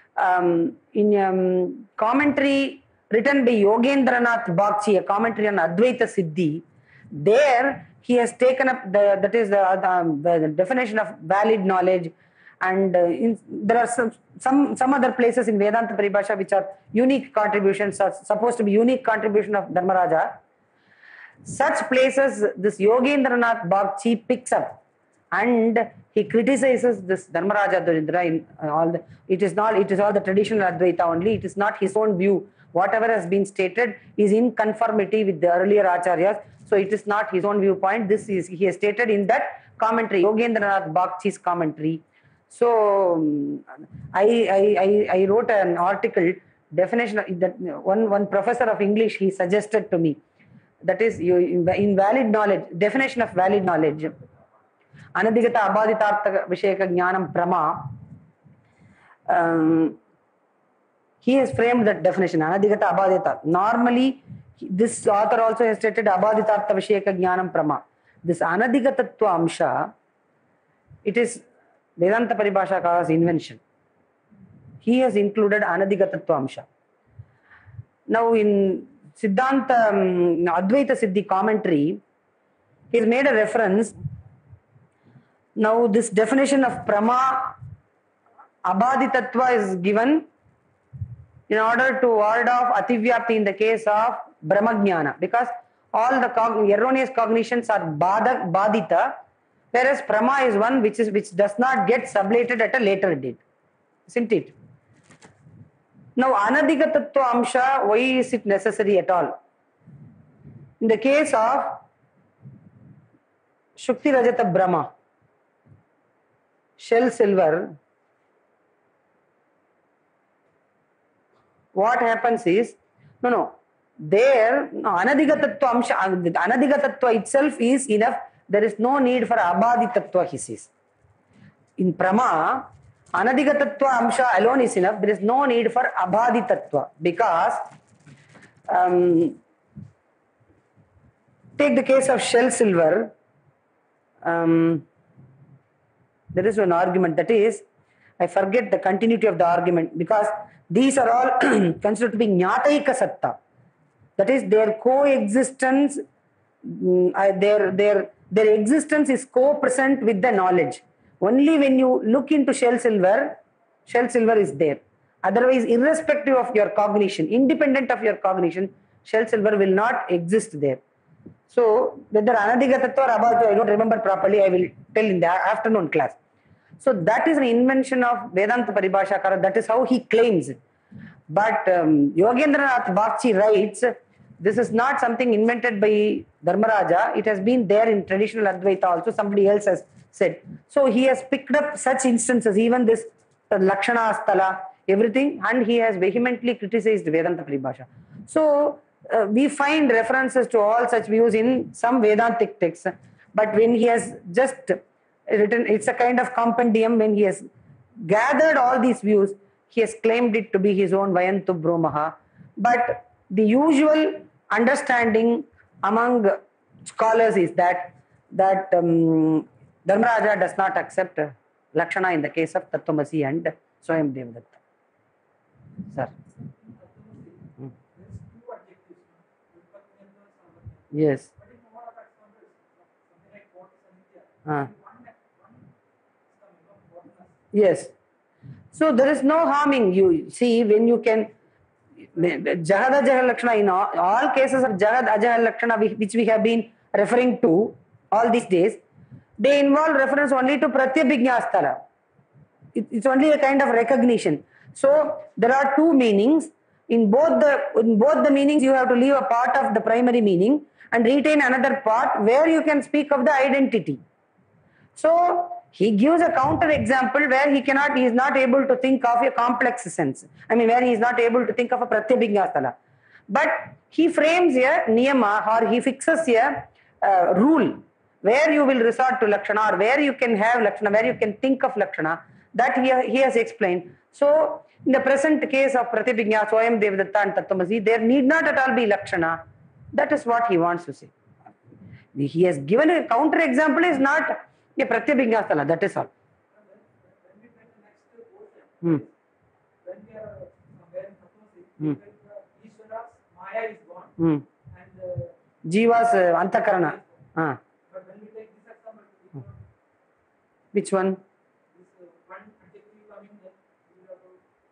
in commentary written by Yogendranath Bagchi, a commentary on Advaita Siddhi, there he has taken up the definition of valid knowledge, and there are some other places in Vedanta Paribhasha which are unique contributions, are supposed to be unique contribution of Dharmaraja. Such places this Yogendranath Bagchi picks up, and he criticizes this Dharmaraja Dharindra in it is all the traditional Advaita only. It is not his own view. Whatever has been stated is in conformity with the earlier Acharyas. So it is not his own viewpoint. He has stated in that commentary, Yogendranath Bagchi's commentary. So I wrote an article, definition of that. One professor of English, he suggested to me, that is in valid knowledge, definition of valid knowledge. Anadigata abhaditartha vishayaka jnanam prama. He has framed that definition, anadigata abhadita. Normally, this author also has stated abhaditartha vishayaka jnanam prama. This anadigatatva amsha, it is Vedanta Paribhashaka's invention. He has included anadigatatva amsha. Now in Siddhanta Advaita Siddhi commentary, he has made a reference. Now this definition of prama abhaditatva is given in order to ward off ativyapti in the case of brahmajnana, because all the erroneous cognitions are badita, whereas prama is one which does not get sublated at a later date, isn't it? Now anadigatatva amsha, why is it necessary at all? In the case of Shukti Rajata Brahma, shell silver, what happens is, anadigatatva amsha, anadigatatva itself is enough. There is no need for abhaditatva, he says. In prama, anadigatatva amsha alone is enough. There is no need for abhaditatva, because take the case of shell silver. There is one argument, that is, I forget the continuity of the argument, because these are all considered to be jnataika satta. That is, their coexistence, their existence is co-present with the knowledge. Only when you look into shell silver is there. Otherwise, irrespective of your cognition, independent of your cognition, shell silver will not exist there. So, whether anadigatatva or abhaditatva, I don't remember properly, I will tell in the afternoon class. So, that is an invention of Vedanta Paribhashakara, that is how he claims. But Yogendranath Bagchi writes, this is not something invented by Dharmaraja, it has been there in traditional Advaita also, somebody else has said. So, he has picked up such instances, even this Lakshana Sthala, everything, and he has vehemently criticized Vedanta Paribhasha. So, we find references to all such views in some Vedantic texts, but when he has just written, it's a kind of compendium, when he has gathered all these views, he has claimed it to be his own Vayantu Brumaha. But the usual understanding among scholars is that Dharmaraja does not accept Lakshana in the case of Tattvamasi and Swayam Devadatta. Sir. Yes. But in all other examples, something like what is Anitya, Ah. one whatness. Yes. So there is no harming. You see, when you can Jahad Ajahal Lakshana, in all cases of Jahad Ajahal Lakshana which we have been referring to all these days, they involve reference only to Pratyabhijñāstara. It's only a kind of recognition. So there are two meanings. In both the meanings, you have to leave a part of the primary meaning and retain another part where you can speak of the identity. So he gives a counter example where he is not able to think of a complex sense. I mean, where he is not able to think of a pratyabhijñāsthala. But he frames a niyama, or he fixes a rule where you will resort to lakshana, or where you can have lakshana, where you can think of lakshana. That he has explained. So in the present case of pratyabhijñā, Swayam Devadatta and Tattvamasi, there need not at all be lakshana. That is what he wants to say. He has given a counter example is not a pratyabhijñāsthala, that is all. When we take the next portion, when we are comparing Tattvamasi, Ishvara's Maya is gone, and Jiva's antakarana. but when we take this example, Which one? this one adjective coming there, we have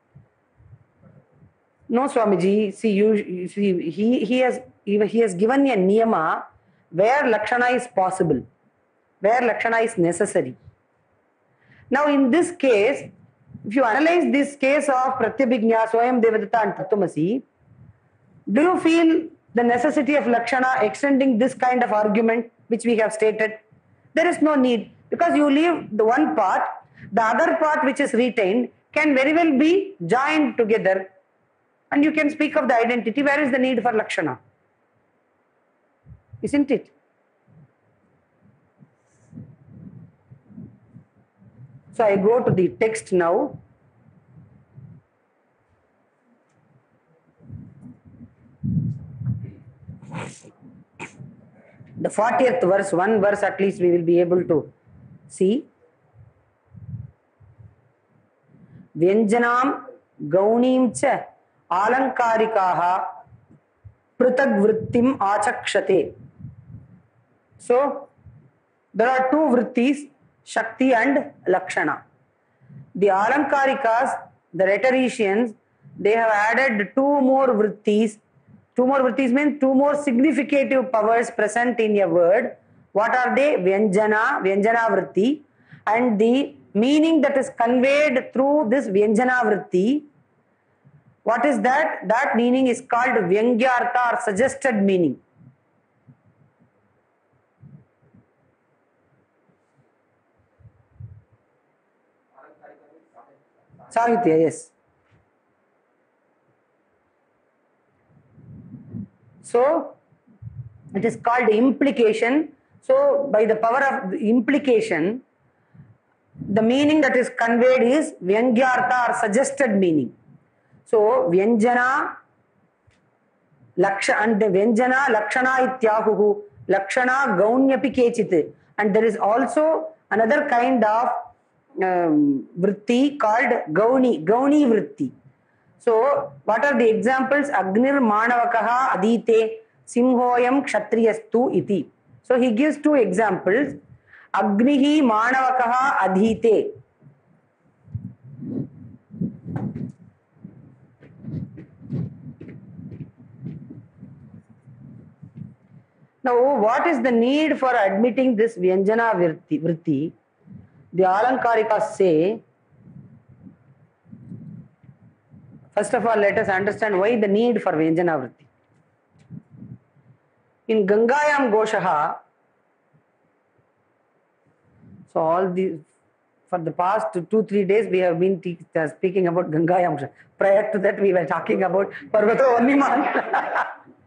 to No, Swamiji. See, you see, he has given a niyama where lakshana is possible, where lakshana is necessary. Now, in this case, if you analyze this case of pratyabhijñā, Swayam Devadatta and Tattvamasi, do you feel the necessity of lakshana extending this kind of argument which we have stated? There is no need, because you leave the one part, the other part which is retained can very well be joined together, and you can speak of the identity. Where is the need for lakshana? Isn't it? So I go to the text now. The 40th verse, one verse at least we will be able to see. Vyanjanam gaunim cha alankarikaha pritag vrittim achakshate. So there are two vrittis, Shakti and Lakshana. The Alankarikas, the rhetoricians, they have added two more vrittis. Two more vrittis means two more significative powers present in a word. What are they? Vyanjana vritti, and the meaning that is conveyed through this Vyanjana vritti. What is that? That meaning is called Vyangyartha, or suggested meaning. Sahitya, yes. So it is called implication. So by the power of the implication, the meaning that is conveyed is Vyangyartha, or suggested meaning. So Vyanjana Laksha and Vyanjana Lakshana ityahuhu, Lakshana gaunyapi kechit. And there is also another kind of vritti called gauni vritti. So what are the examples? Agnir manavakaha adite simhoyam kshatriyastu iti. So he gives two examples. Agnihi manavakaha adhite. Now, what is the need for admitting this Vyanjana vritti? The Alankarikas say, first of all, let us understand why the need for Vyanjana vritti. In Gangayam Goshaha, so all these, for the past 2-3 days, we have been speaking about Gangayam Goshaha. Prior to that, we were talking about Parvato Vanniman.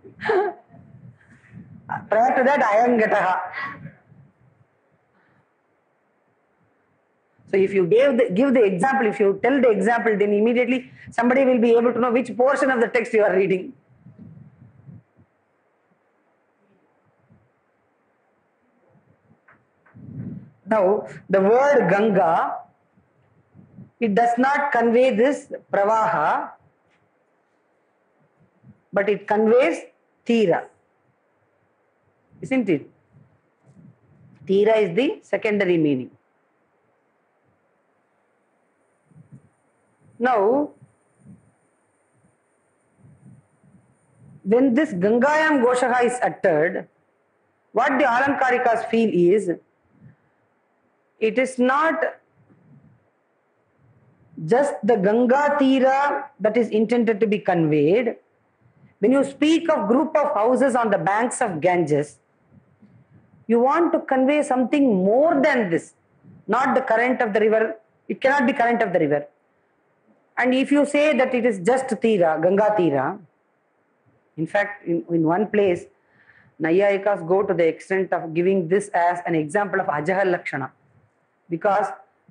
Prior to that, Ayangataha. So if you give the example, if you tell the example, then immediately somebody will be able to know which portion of the text you are reading. Now, the word Ganga, it does not convey this pravaha, but it conveys tira. isn't it? Tira is the secondary meaning. Now, when this Gangayam Goshaha is uttered, what the Alankarikas feel is, it is not just the Ganga Tira that is intended to be conveyed. When you speak of group of houses on the banks of Ganges, you want to convey something more than this, not the current of the river. It cannot be current of the river. And if you say that it is just Tira, Ganga Tira, in fact, in one place, Nayayikas go to the extent of giving this as an example of Ajaha Lakshana. Because,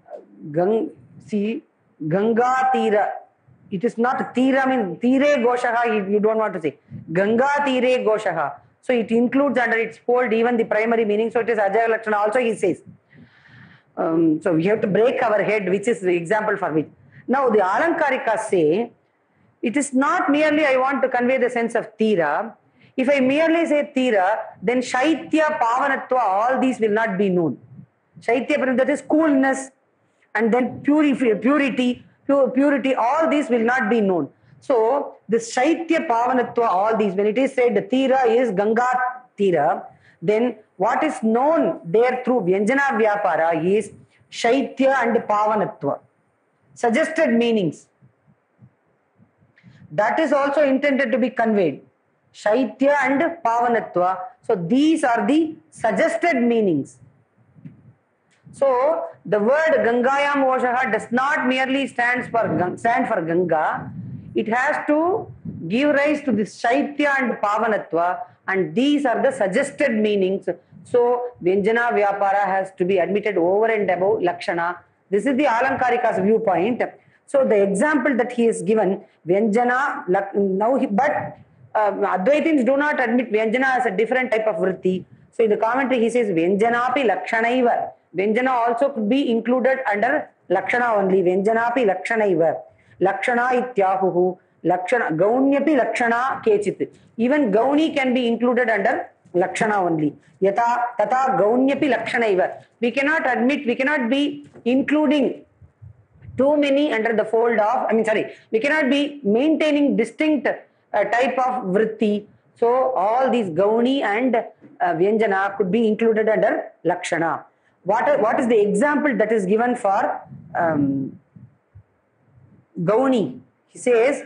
Ganga Tira, it is not Tira, means Tire Goshaha, you don't want to say. Ganga Tire Goshaha. So it includes under its fold even the primary meaning. So it is Ajaha Lakshana also, he says. So we have to break our head, which is the example for which. Now the Alankarikas say, it is not merely I want to convey the sense of Tira. If I merely say Tira, then Shaitya, Pavanatva, all these will not be known. Shaitya, that is coolness, and then purity, all these will not be known. So, this Shaitya, Pavanatva, all these, when it is said the Tira is Ganga Tira, then what is known there through Vyanjana Vyapara is Shaitya and Pavanatva. Suggested meanings. That is also intended to be conveyed. Shaitya and Pavanatva. So these are the suggested meanings. So the word Gangayam Goshaha does not merely stand for Ganga. It has to give rise to this Shaitya and Pavanatva, and these are the suggested meanings. So Vyanjana Vyapara has to be admitted over and above Lakshana. This is the Alankarika's viewpoint. So the example that he has given, Vyanjana, but Advaitins do not admit Vyanjana as a different type of vritti. So in the commentary he says Vyanjanapi Lakshanaiva. Vyanjana also could be included under Lakshana only. Vyanjanapi Lakshanaiva. Lakshana ityahuhu. Lakshana, Gaunyapi Lakshana kechit. Even Gauni can be included under Lakshana only. Yata tata Gaunyapi Lakshanaiva. We cannot be including too many under the fold of, we cannot be maintaining distinct type of vritti. So all these Gauni and Vyanjana could be included under Lakshana. What is the example that is given for Gauni? He says,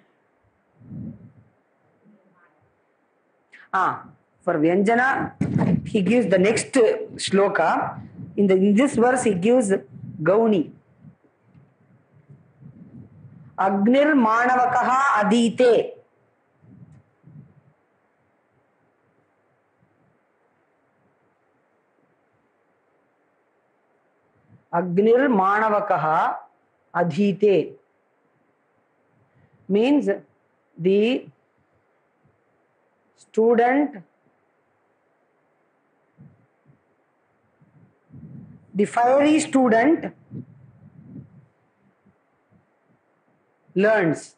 for Vyanjana, he gives the next shloka. In this verse, he gives Gauni. Agnir Manavakaha Adite. Agnir Manavakaha Adhite means the student, the fiery student learns.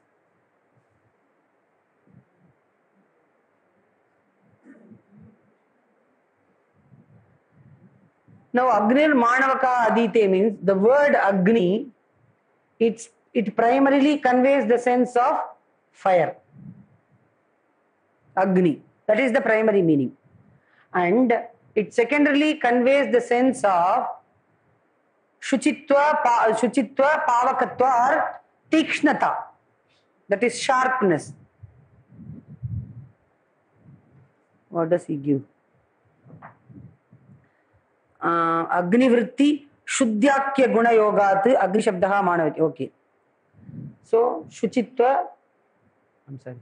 Now, Agnir Manavaka Adite means the word Agni, it primarily conveys the sense of fire. Agni, that is the primary meaning. And it secondarily conveys the sense of Shuchitva, Pavakatva or Tikshnata, that is sharpness. What does he give? Agnivritti Shuddhyakya Guna Yogat Agni Shabdaha Manavati. Okay. So, Shuchitva, I'm sorry.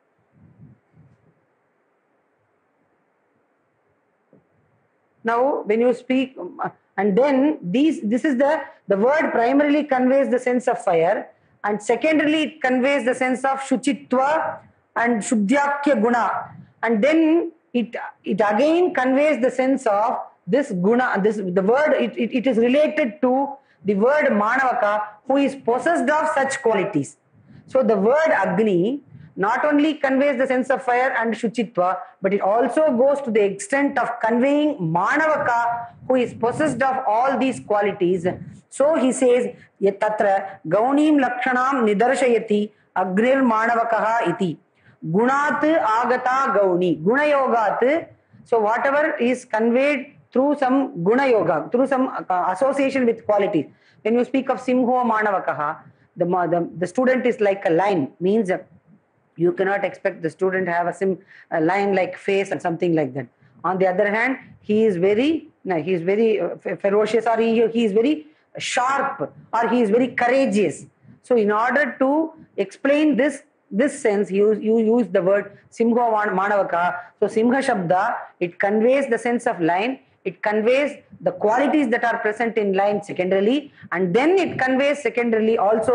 Now, when you speak, and then this is the word primarily conveys the sense of fire, and secondarily it conveys the sense of Shuchitva and Shuddhyakya Guna, and then it again conveys the sense of this Guna. The word it is related to the word Manavaka, who is possessed of such qualities. So the word Agni not only conveys the sense of fire and Shuchitva, but it also goes to the extent of conveying Manavaka, who is possessed of all these qualities. So he says, Tatra Gaunim Lakshanam Nidarshayati Agrir Manavakaha iti. Gunat Agata Gauni. Guna Yogat. So whatever is conveyed through some Guna Yoga, through some association with qualities. When you speak of Simho Manavakaha, the student is like a lion, means you cannot expect the student to have a lion-like face and something like that. On the other hand, he is very ferocious, or he is very sharp, or he is very courageous. So in order to explain this sense, you use the word Simho Manavaka. So Simha Shabda, it conveys the sense of lion, it conveys the qualities that are present in lion secondarily, and then it conveys secondarily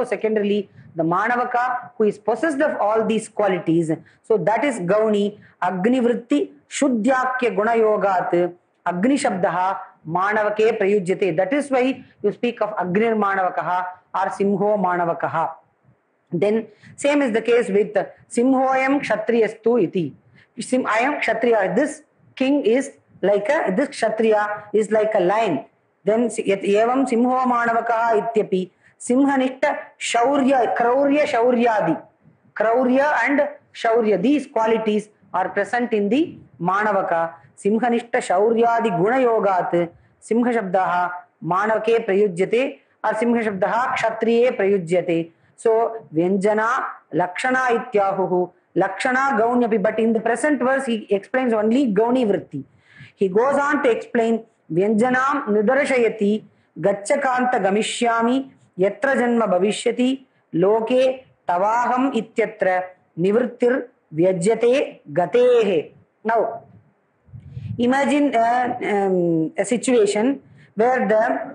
the Manavaka, who is possessed of all these qualities. So that is Gauni, Agni Vritti, Shuddhyakya Guna Yogat, Agni Shabdaha, Manavake Prayujyate. That is why you speak of Agni Manavakaha or Simho Manavakaha. Then same is the case with Simhoyam Kshatriyastu iti. I am Kshatriya. This king is like this Kshatriya is like a lion. Then Evam Simho Manavakaha ityapi. Simhanishta Shaurya, Kraurya, Shauryadi. Kraurya and Shaurya. These qualities are present in the Manavaka. Simhanishta Shauryadi Guna Yogat. Simha Shabdaha Manavake Prayujyate or Simha Shabdaha Kshatriye Prayujyate. So Vyanjana Lakshana Ityahuhu. Lakshana Gaunyapi. But in the present verse, he explains only Gauni Vritti. He goes on to explain Vyanjanam Nidarshayati Gachakanta Gamishyami Yatra Janma Bhavishyati Loke Tavaham Ityatra Nivrittir Vyajyate Gatehe. Now, imagine a situation where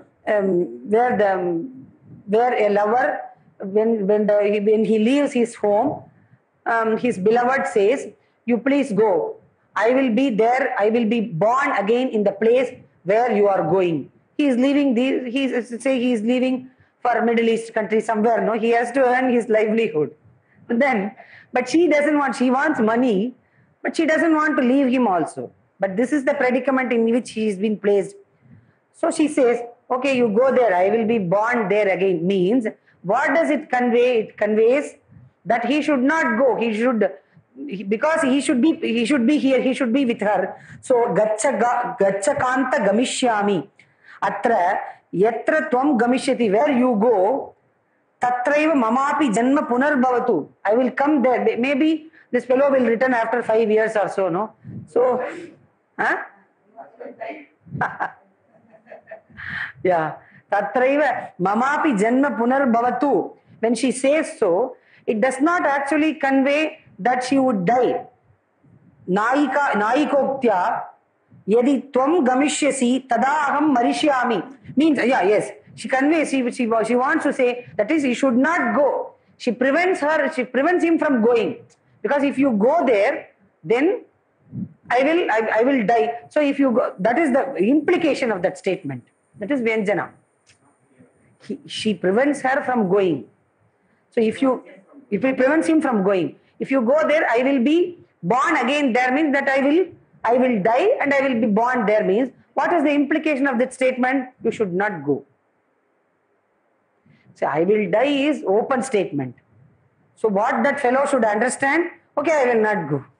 a lover, when he leaves his home, his beloved says, "You please go. I will be there. I will be born again in the place where you are going." He is leaving. He is leaving for a Middle East country somewhere. No, he has to earn his livelihood. But she doesn't want. She wants money, but she doesn't want to leave him also. But this is the predicament in which he has been placed. So she says, "Okay, you go there. I will be born there again." Means, what does it convey? It conveys that he should not go. Because he should be here. He should be with her. So Gachakanta Gamishyami. Atra Yatra Tvam Gamishyati. Where you go, Tatraiva Mamapi Janma Punarbhavatu. I will come there. Maybe this fellow will return after 5 years or so. No. So, yeah. Tatraiva Mamapi Janma Punarbhavatu. When she says so, it does not actually convey that she would die. Naikoktya Yadi Tvam Gamishyasi Tada Aham Marishyami. Means, yes. She conveys, she wants to say, that is, he should not go. She prevents him from going. Because if you go there, then I will die. So if you go, that is the implication of that statement. That is Vyanjana. She prevents her from going. So if it prevents him from going, if you go there, I will be born again there, means that I will die and I will be born there, means what is the implication of that statement? You should not go. So I will die is open statement. So what that fellow should understand, okay, I will not go.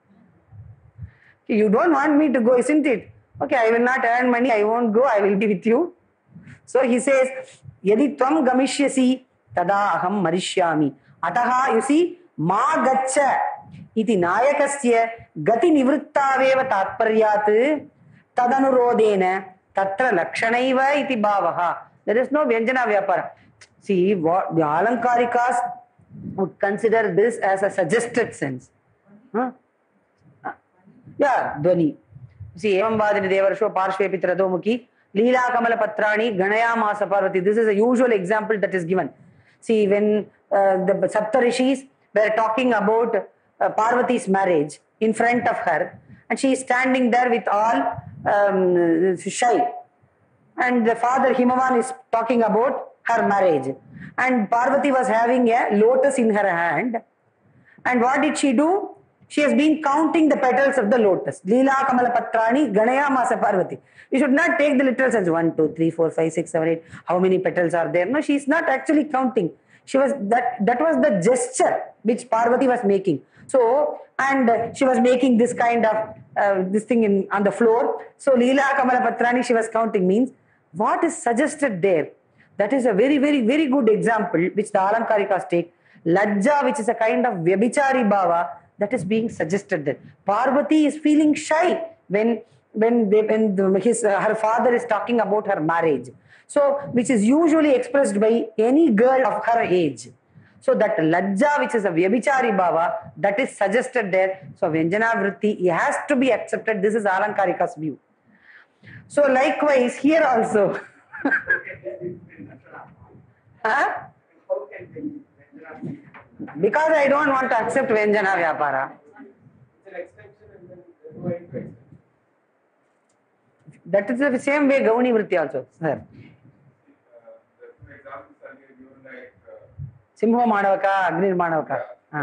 You don't want me to go, isn't it? Okay, I will not earn money, I won't go, I will be with you. So he says, Yadi Tvam Gamishyasi Tada Aham Marishyami. Ataha, you see, Ma Gacha iti Nayakasya Gati Nivrittaveva Tatparyat Tadanurodena Tatra Lakshanaiva iti Bhavaha. There is no Vyanjana Vyapara. See, what the Alankarikas would consider this as a suggested sense. Yeah, Dhvani. See, Evam Vadini Devarsho Parshve Pitradomukhi Leela Kamala Patrani Ganayamasa Parvati. This is a usual example that is given. See, when the Saptarishis were talking about Parvati's marriage in front of her, and she is standing there with all shy, and the father Himavan is talking about her marriage, and Parvati was having a lotus in her hand, And what did she do? She has been counting the petals of the lotus. Leela Kamala Patrani Ganaya Masa Parvati. You should not take the literal sense 1, 2, 3, 4, 5, 6, 7, 8. How many petals are there? No, she is not actually counting. She was that was the gesture which Parvati was making. So, and she was making this kind of this thing on the floor. So Leela Kamala Patrani she was counting means what is suggested there. That is a very, very, very good example which the Alankarikas take. Lajja, which is a kind of Vyabhichari Bhava, that is being suggested there. Parvati is feeling shy when her father is talking about her marriage. So, which is usually expressed by any girl of her age. So, that Lajja, which is a Vyabhichari Bhava, that is suggested there. So, Vyanjana Vritti has to be accepted. This is Alankarika's view. So, likewise, here also. Huh? Because I don't want to accept Vyanjana Vyapara. It's an extension and then go into extension. That is the same way Gauni Vritti also, sir. For example, Sanjay, you like Simho Madavaka, Agnir Madavaka.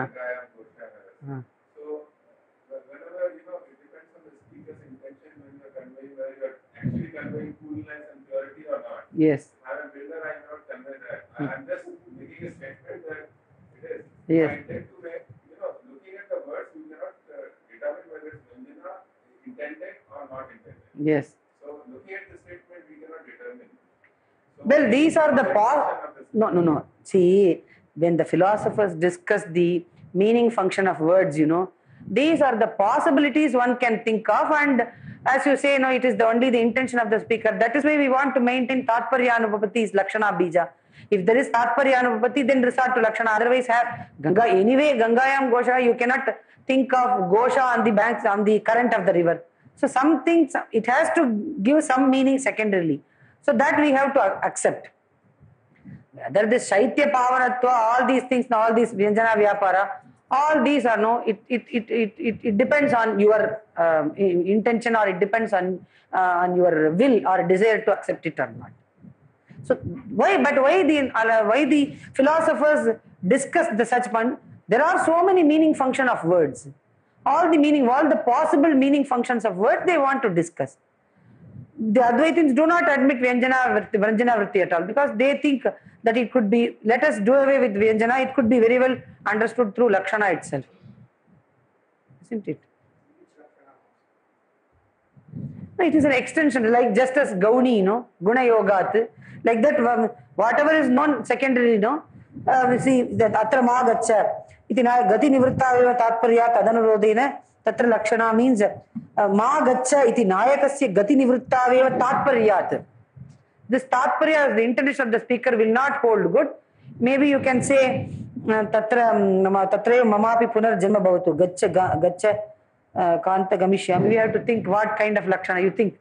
So, whenever, it depends on the speaker's intention when you're conveying, whether you're actually conveying coolness and purity or not. Yes. I'm a builder, I cannot convey that. I'm just making a statement that it is. Yes. I intend to make, looking at the words, you cannot determine whether it's Vyanjana intended or not intended. Yes. So, looking at the statement, we cannot determine. So, Well, these are the no. See, when the philosophers discuss the meaning function of words, these are the possibilities one can think of, and as you say, it is only the intention of the speaker. That is why we want to maintain Tatparyanupapati is Lakshana Bija. If there is Tatparyanupapati, then resort to Lakshana. Otherwise, have Ganga. Anyway, Gangayam Gosha, you cannot think of Gosha on the banks, on the current of the river. So, something, it has to give some meaning secondarily. So, that we have to accept. Whether this Shaitya Pavanatva, all these things, all these Vyanjana Vyapara, all these are it depends on your intention, or it depends on your will or desire to accept it or not. So why the philosophers discuss the such one? There are so many meaning function of words. All the possible meaning functions of words they want to discuss. The Advaitins do not admit Vyanjana Vritti at all, because they think that it could be, let us do away with Vyanjana, it could be very well understood through Lakshana itself. Isn't it? No, it is an extension, like just as Gauni, Guna Yogat, like that, whatever is non-secondary, we see that Atra Ma Gacha, itina Gati Nivritta Tatparya Tadanurodena, Tatra Lakshana means Ma Gacha iti Nayakasya Gati Nivritta Tatparyat. This Tatparya, the intention of the speaker will not hold good. Maybe you can say Tatra Mamapi Punar Janma Bhavatu Gacha Kanta Gamishyam. We have to think what kind of Lakshana you think.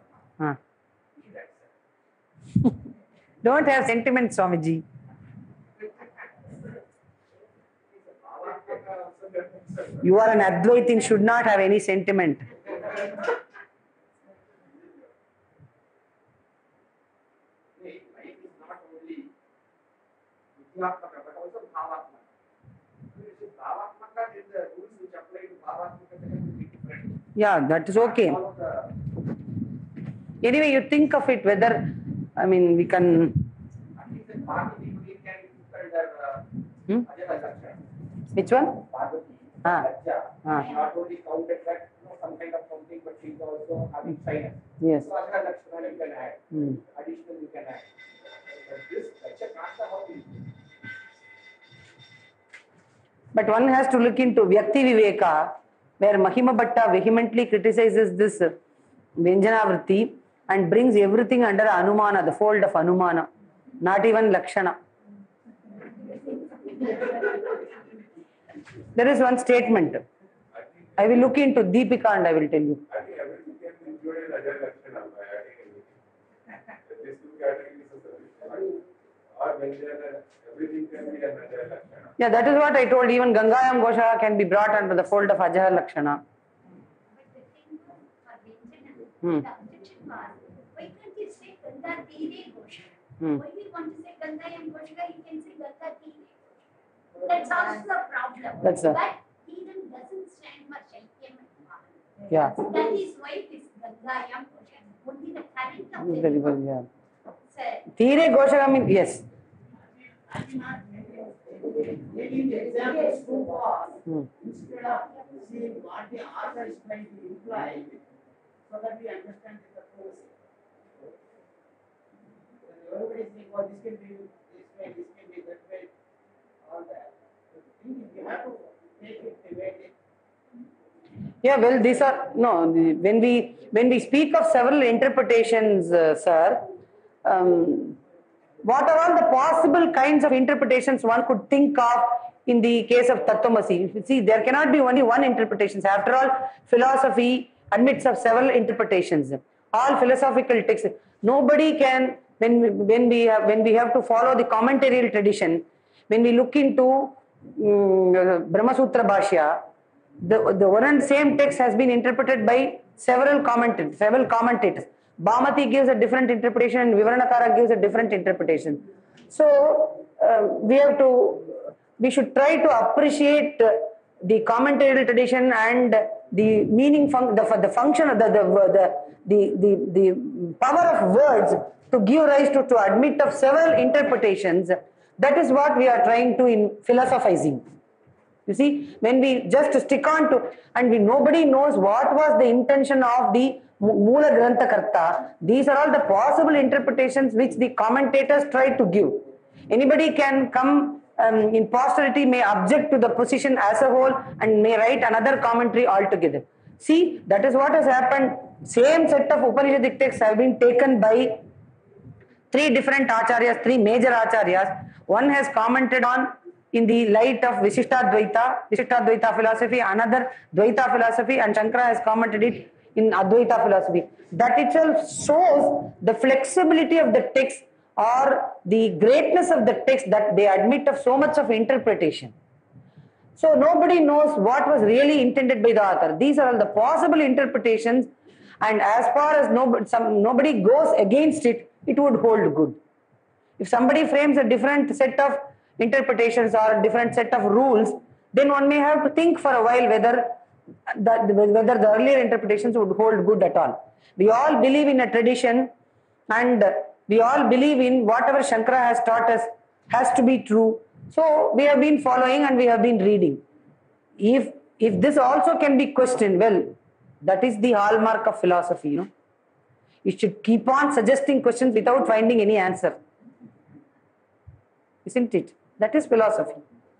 Don't have sentiment, Swamiji. You are an Advaitin, should not have any sentiment. Life is not only Vidhyatmaka but also Bhavatmaka. Bhavatmaka, then the rules which apply to Bhavatmaka will be different. Yeah, that is okay. Anyway, you think of it whether, we can. At least in Parvati, we can consider Ajala Lakshana. Which one? Parvati, Lajja. not only counted that some kind of something, but she's also having shyness. Yes. So Ajala Lakshana you can add. Additional you can add. But this Lakshana Kanta, how is it? But one has to look into Vyakti Viveka, where Mahima Bhatta vehemently criticizes this Vyanjana Vritti and brings everything under Anumana, the fold of Anumana, not even Lakshana. There is one statement. I will look into Deepika and I will tell you. I think everything can be included in Ajay Lakshana by adding everything. These two categories or Vyanjana, everything can be an Ajay Lakshana. Yeah, that is what I told. Even Gangayam Gosha can be brought under the fold of Ajaha Lakshana. The objection was, why can't you say Ganga Tire Gosha? Why we want to say Ganga and Gosha, you can say Ganga Tire Gosha. That's also the problem. That's a- But he then doesn't stand for Shaityam and Mahan. Yeah. That is why this Gangayam portion, only the current of the Very well, river. yeah. Sir, Tere Goshagami, yes. Taking the examples too far, Hmm. instead of seeing what the author is trying to imply, so that we understand the controversy. Everybody is saying, oh, this can be this way, this can be that way, all that. You have to take it, debate it. Yeah, well, these are no. When we speak of several interpretations, sir, what are all the possible kinds of interpretations one could think of in the case of Tattvamasi? See, there cannot be only one interpretation. After all, philosophy admits of several interpretations. All philosophical texts. Nobody can when we have to follow the commentarial tradition. When we look into Brahma Sutra Bhashya, the one and same text has been interpreted by several commentators. Bhamati gives a different interpretation and Vivaranakara gives a different interpretation. So we should try to appreciate the commentarial tradition and the meaning, the function of the power of words to give rise to admit of several interpretations. That is what we are trying to in philosophizing. You see, when we just stick on to, and nobody knows what was the intention of the Moola Grantha Karta, these are all the possible interpretations which the commentators try to give. Anybody can come in posterity, may object to the position as a whole and may write another commentary altogether. See, that is what has happened. Same set of Upanishadic texts have been taken by three different acharyas, three major acharyas. One has commented on in the light of Vishishtadvaita philosophy, another Dvaita philosophy, and Shankara has commented it in Advaita philosophy. That itself shows the flexibility of the text or the greatness of the text, that they admit of so much of interpretation. So nobody knows what was really intended by the author. These are all the possible interpretations, and as far as nobody goes against it, it would hold good. If somebody frames a different set of interpretations or a different set of rules, then one may have to think for a while whether the earlier interpretations would hold good at all. We all believe in a tradition, and we all believe in whatever Shankara has taught us has to be true. So we have been following and we have been reading. If this also can be questioned, well, that is the hallmark of philosophy, you know. You should keep on suggesting questions without finding any answer. Isn't it? That is philosophy.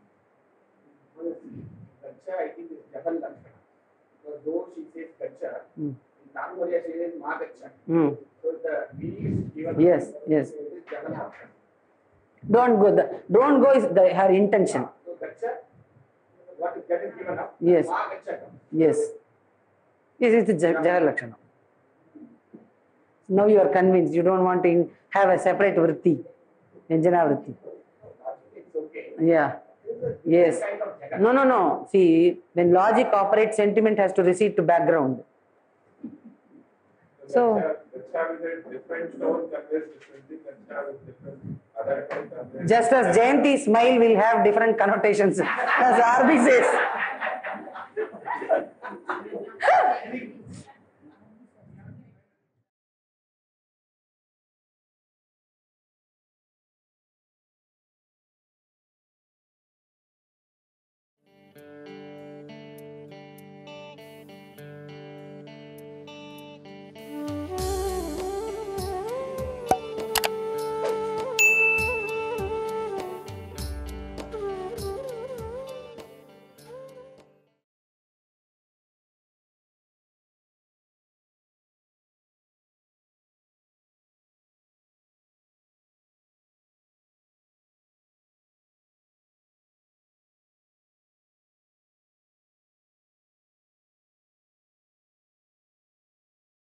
Gacha, I think, is Jahal Lakshana. Because though she says Gacha, in Tamil she says Ma Gacha. So the meaning is given. Yes. It is Jahal Lakshana. Don't go is her intention. So Gacha, that is given up. Yes. Ma Gacha comes. Yes. This is the Jahal Lakshana. Now you are convinced. You don't want to have a separate vritti, Vyanjana vritti. It's okay. Yeah. Yes. Kind of Jagat. No. See, when logic operates, sentiment has to recede to background. So- Gacha with a different tone conveys different things. Gacha with different other tone conveys. Just as Jayanti's smile will have different connotations, as RB says.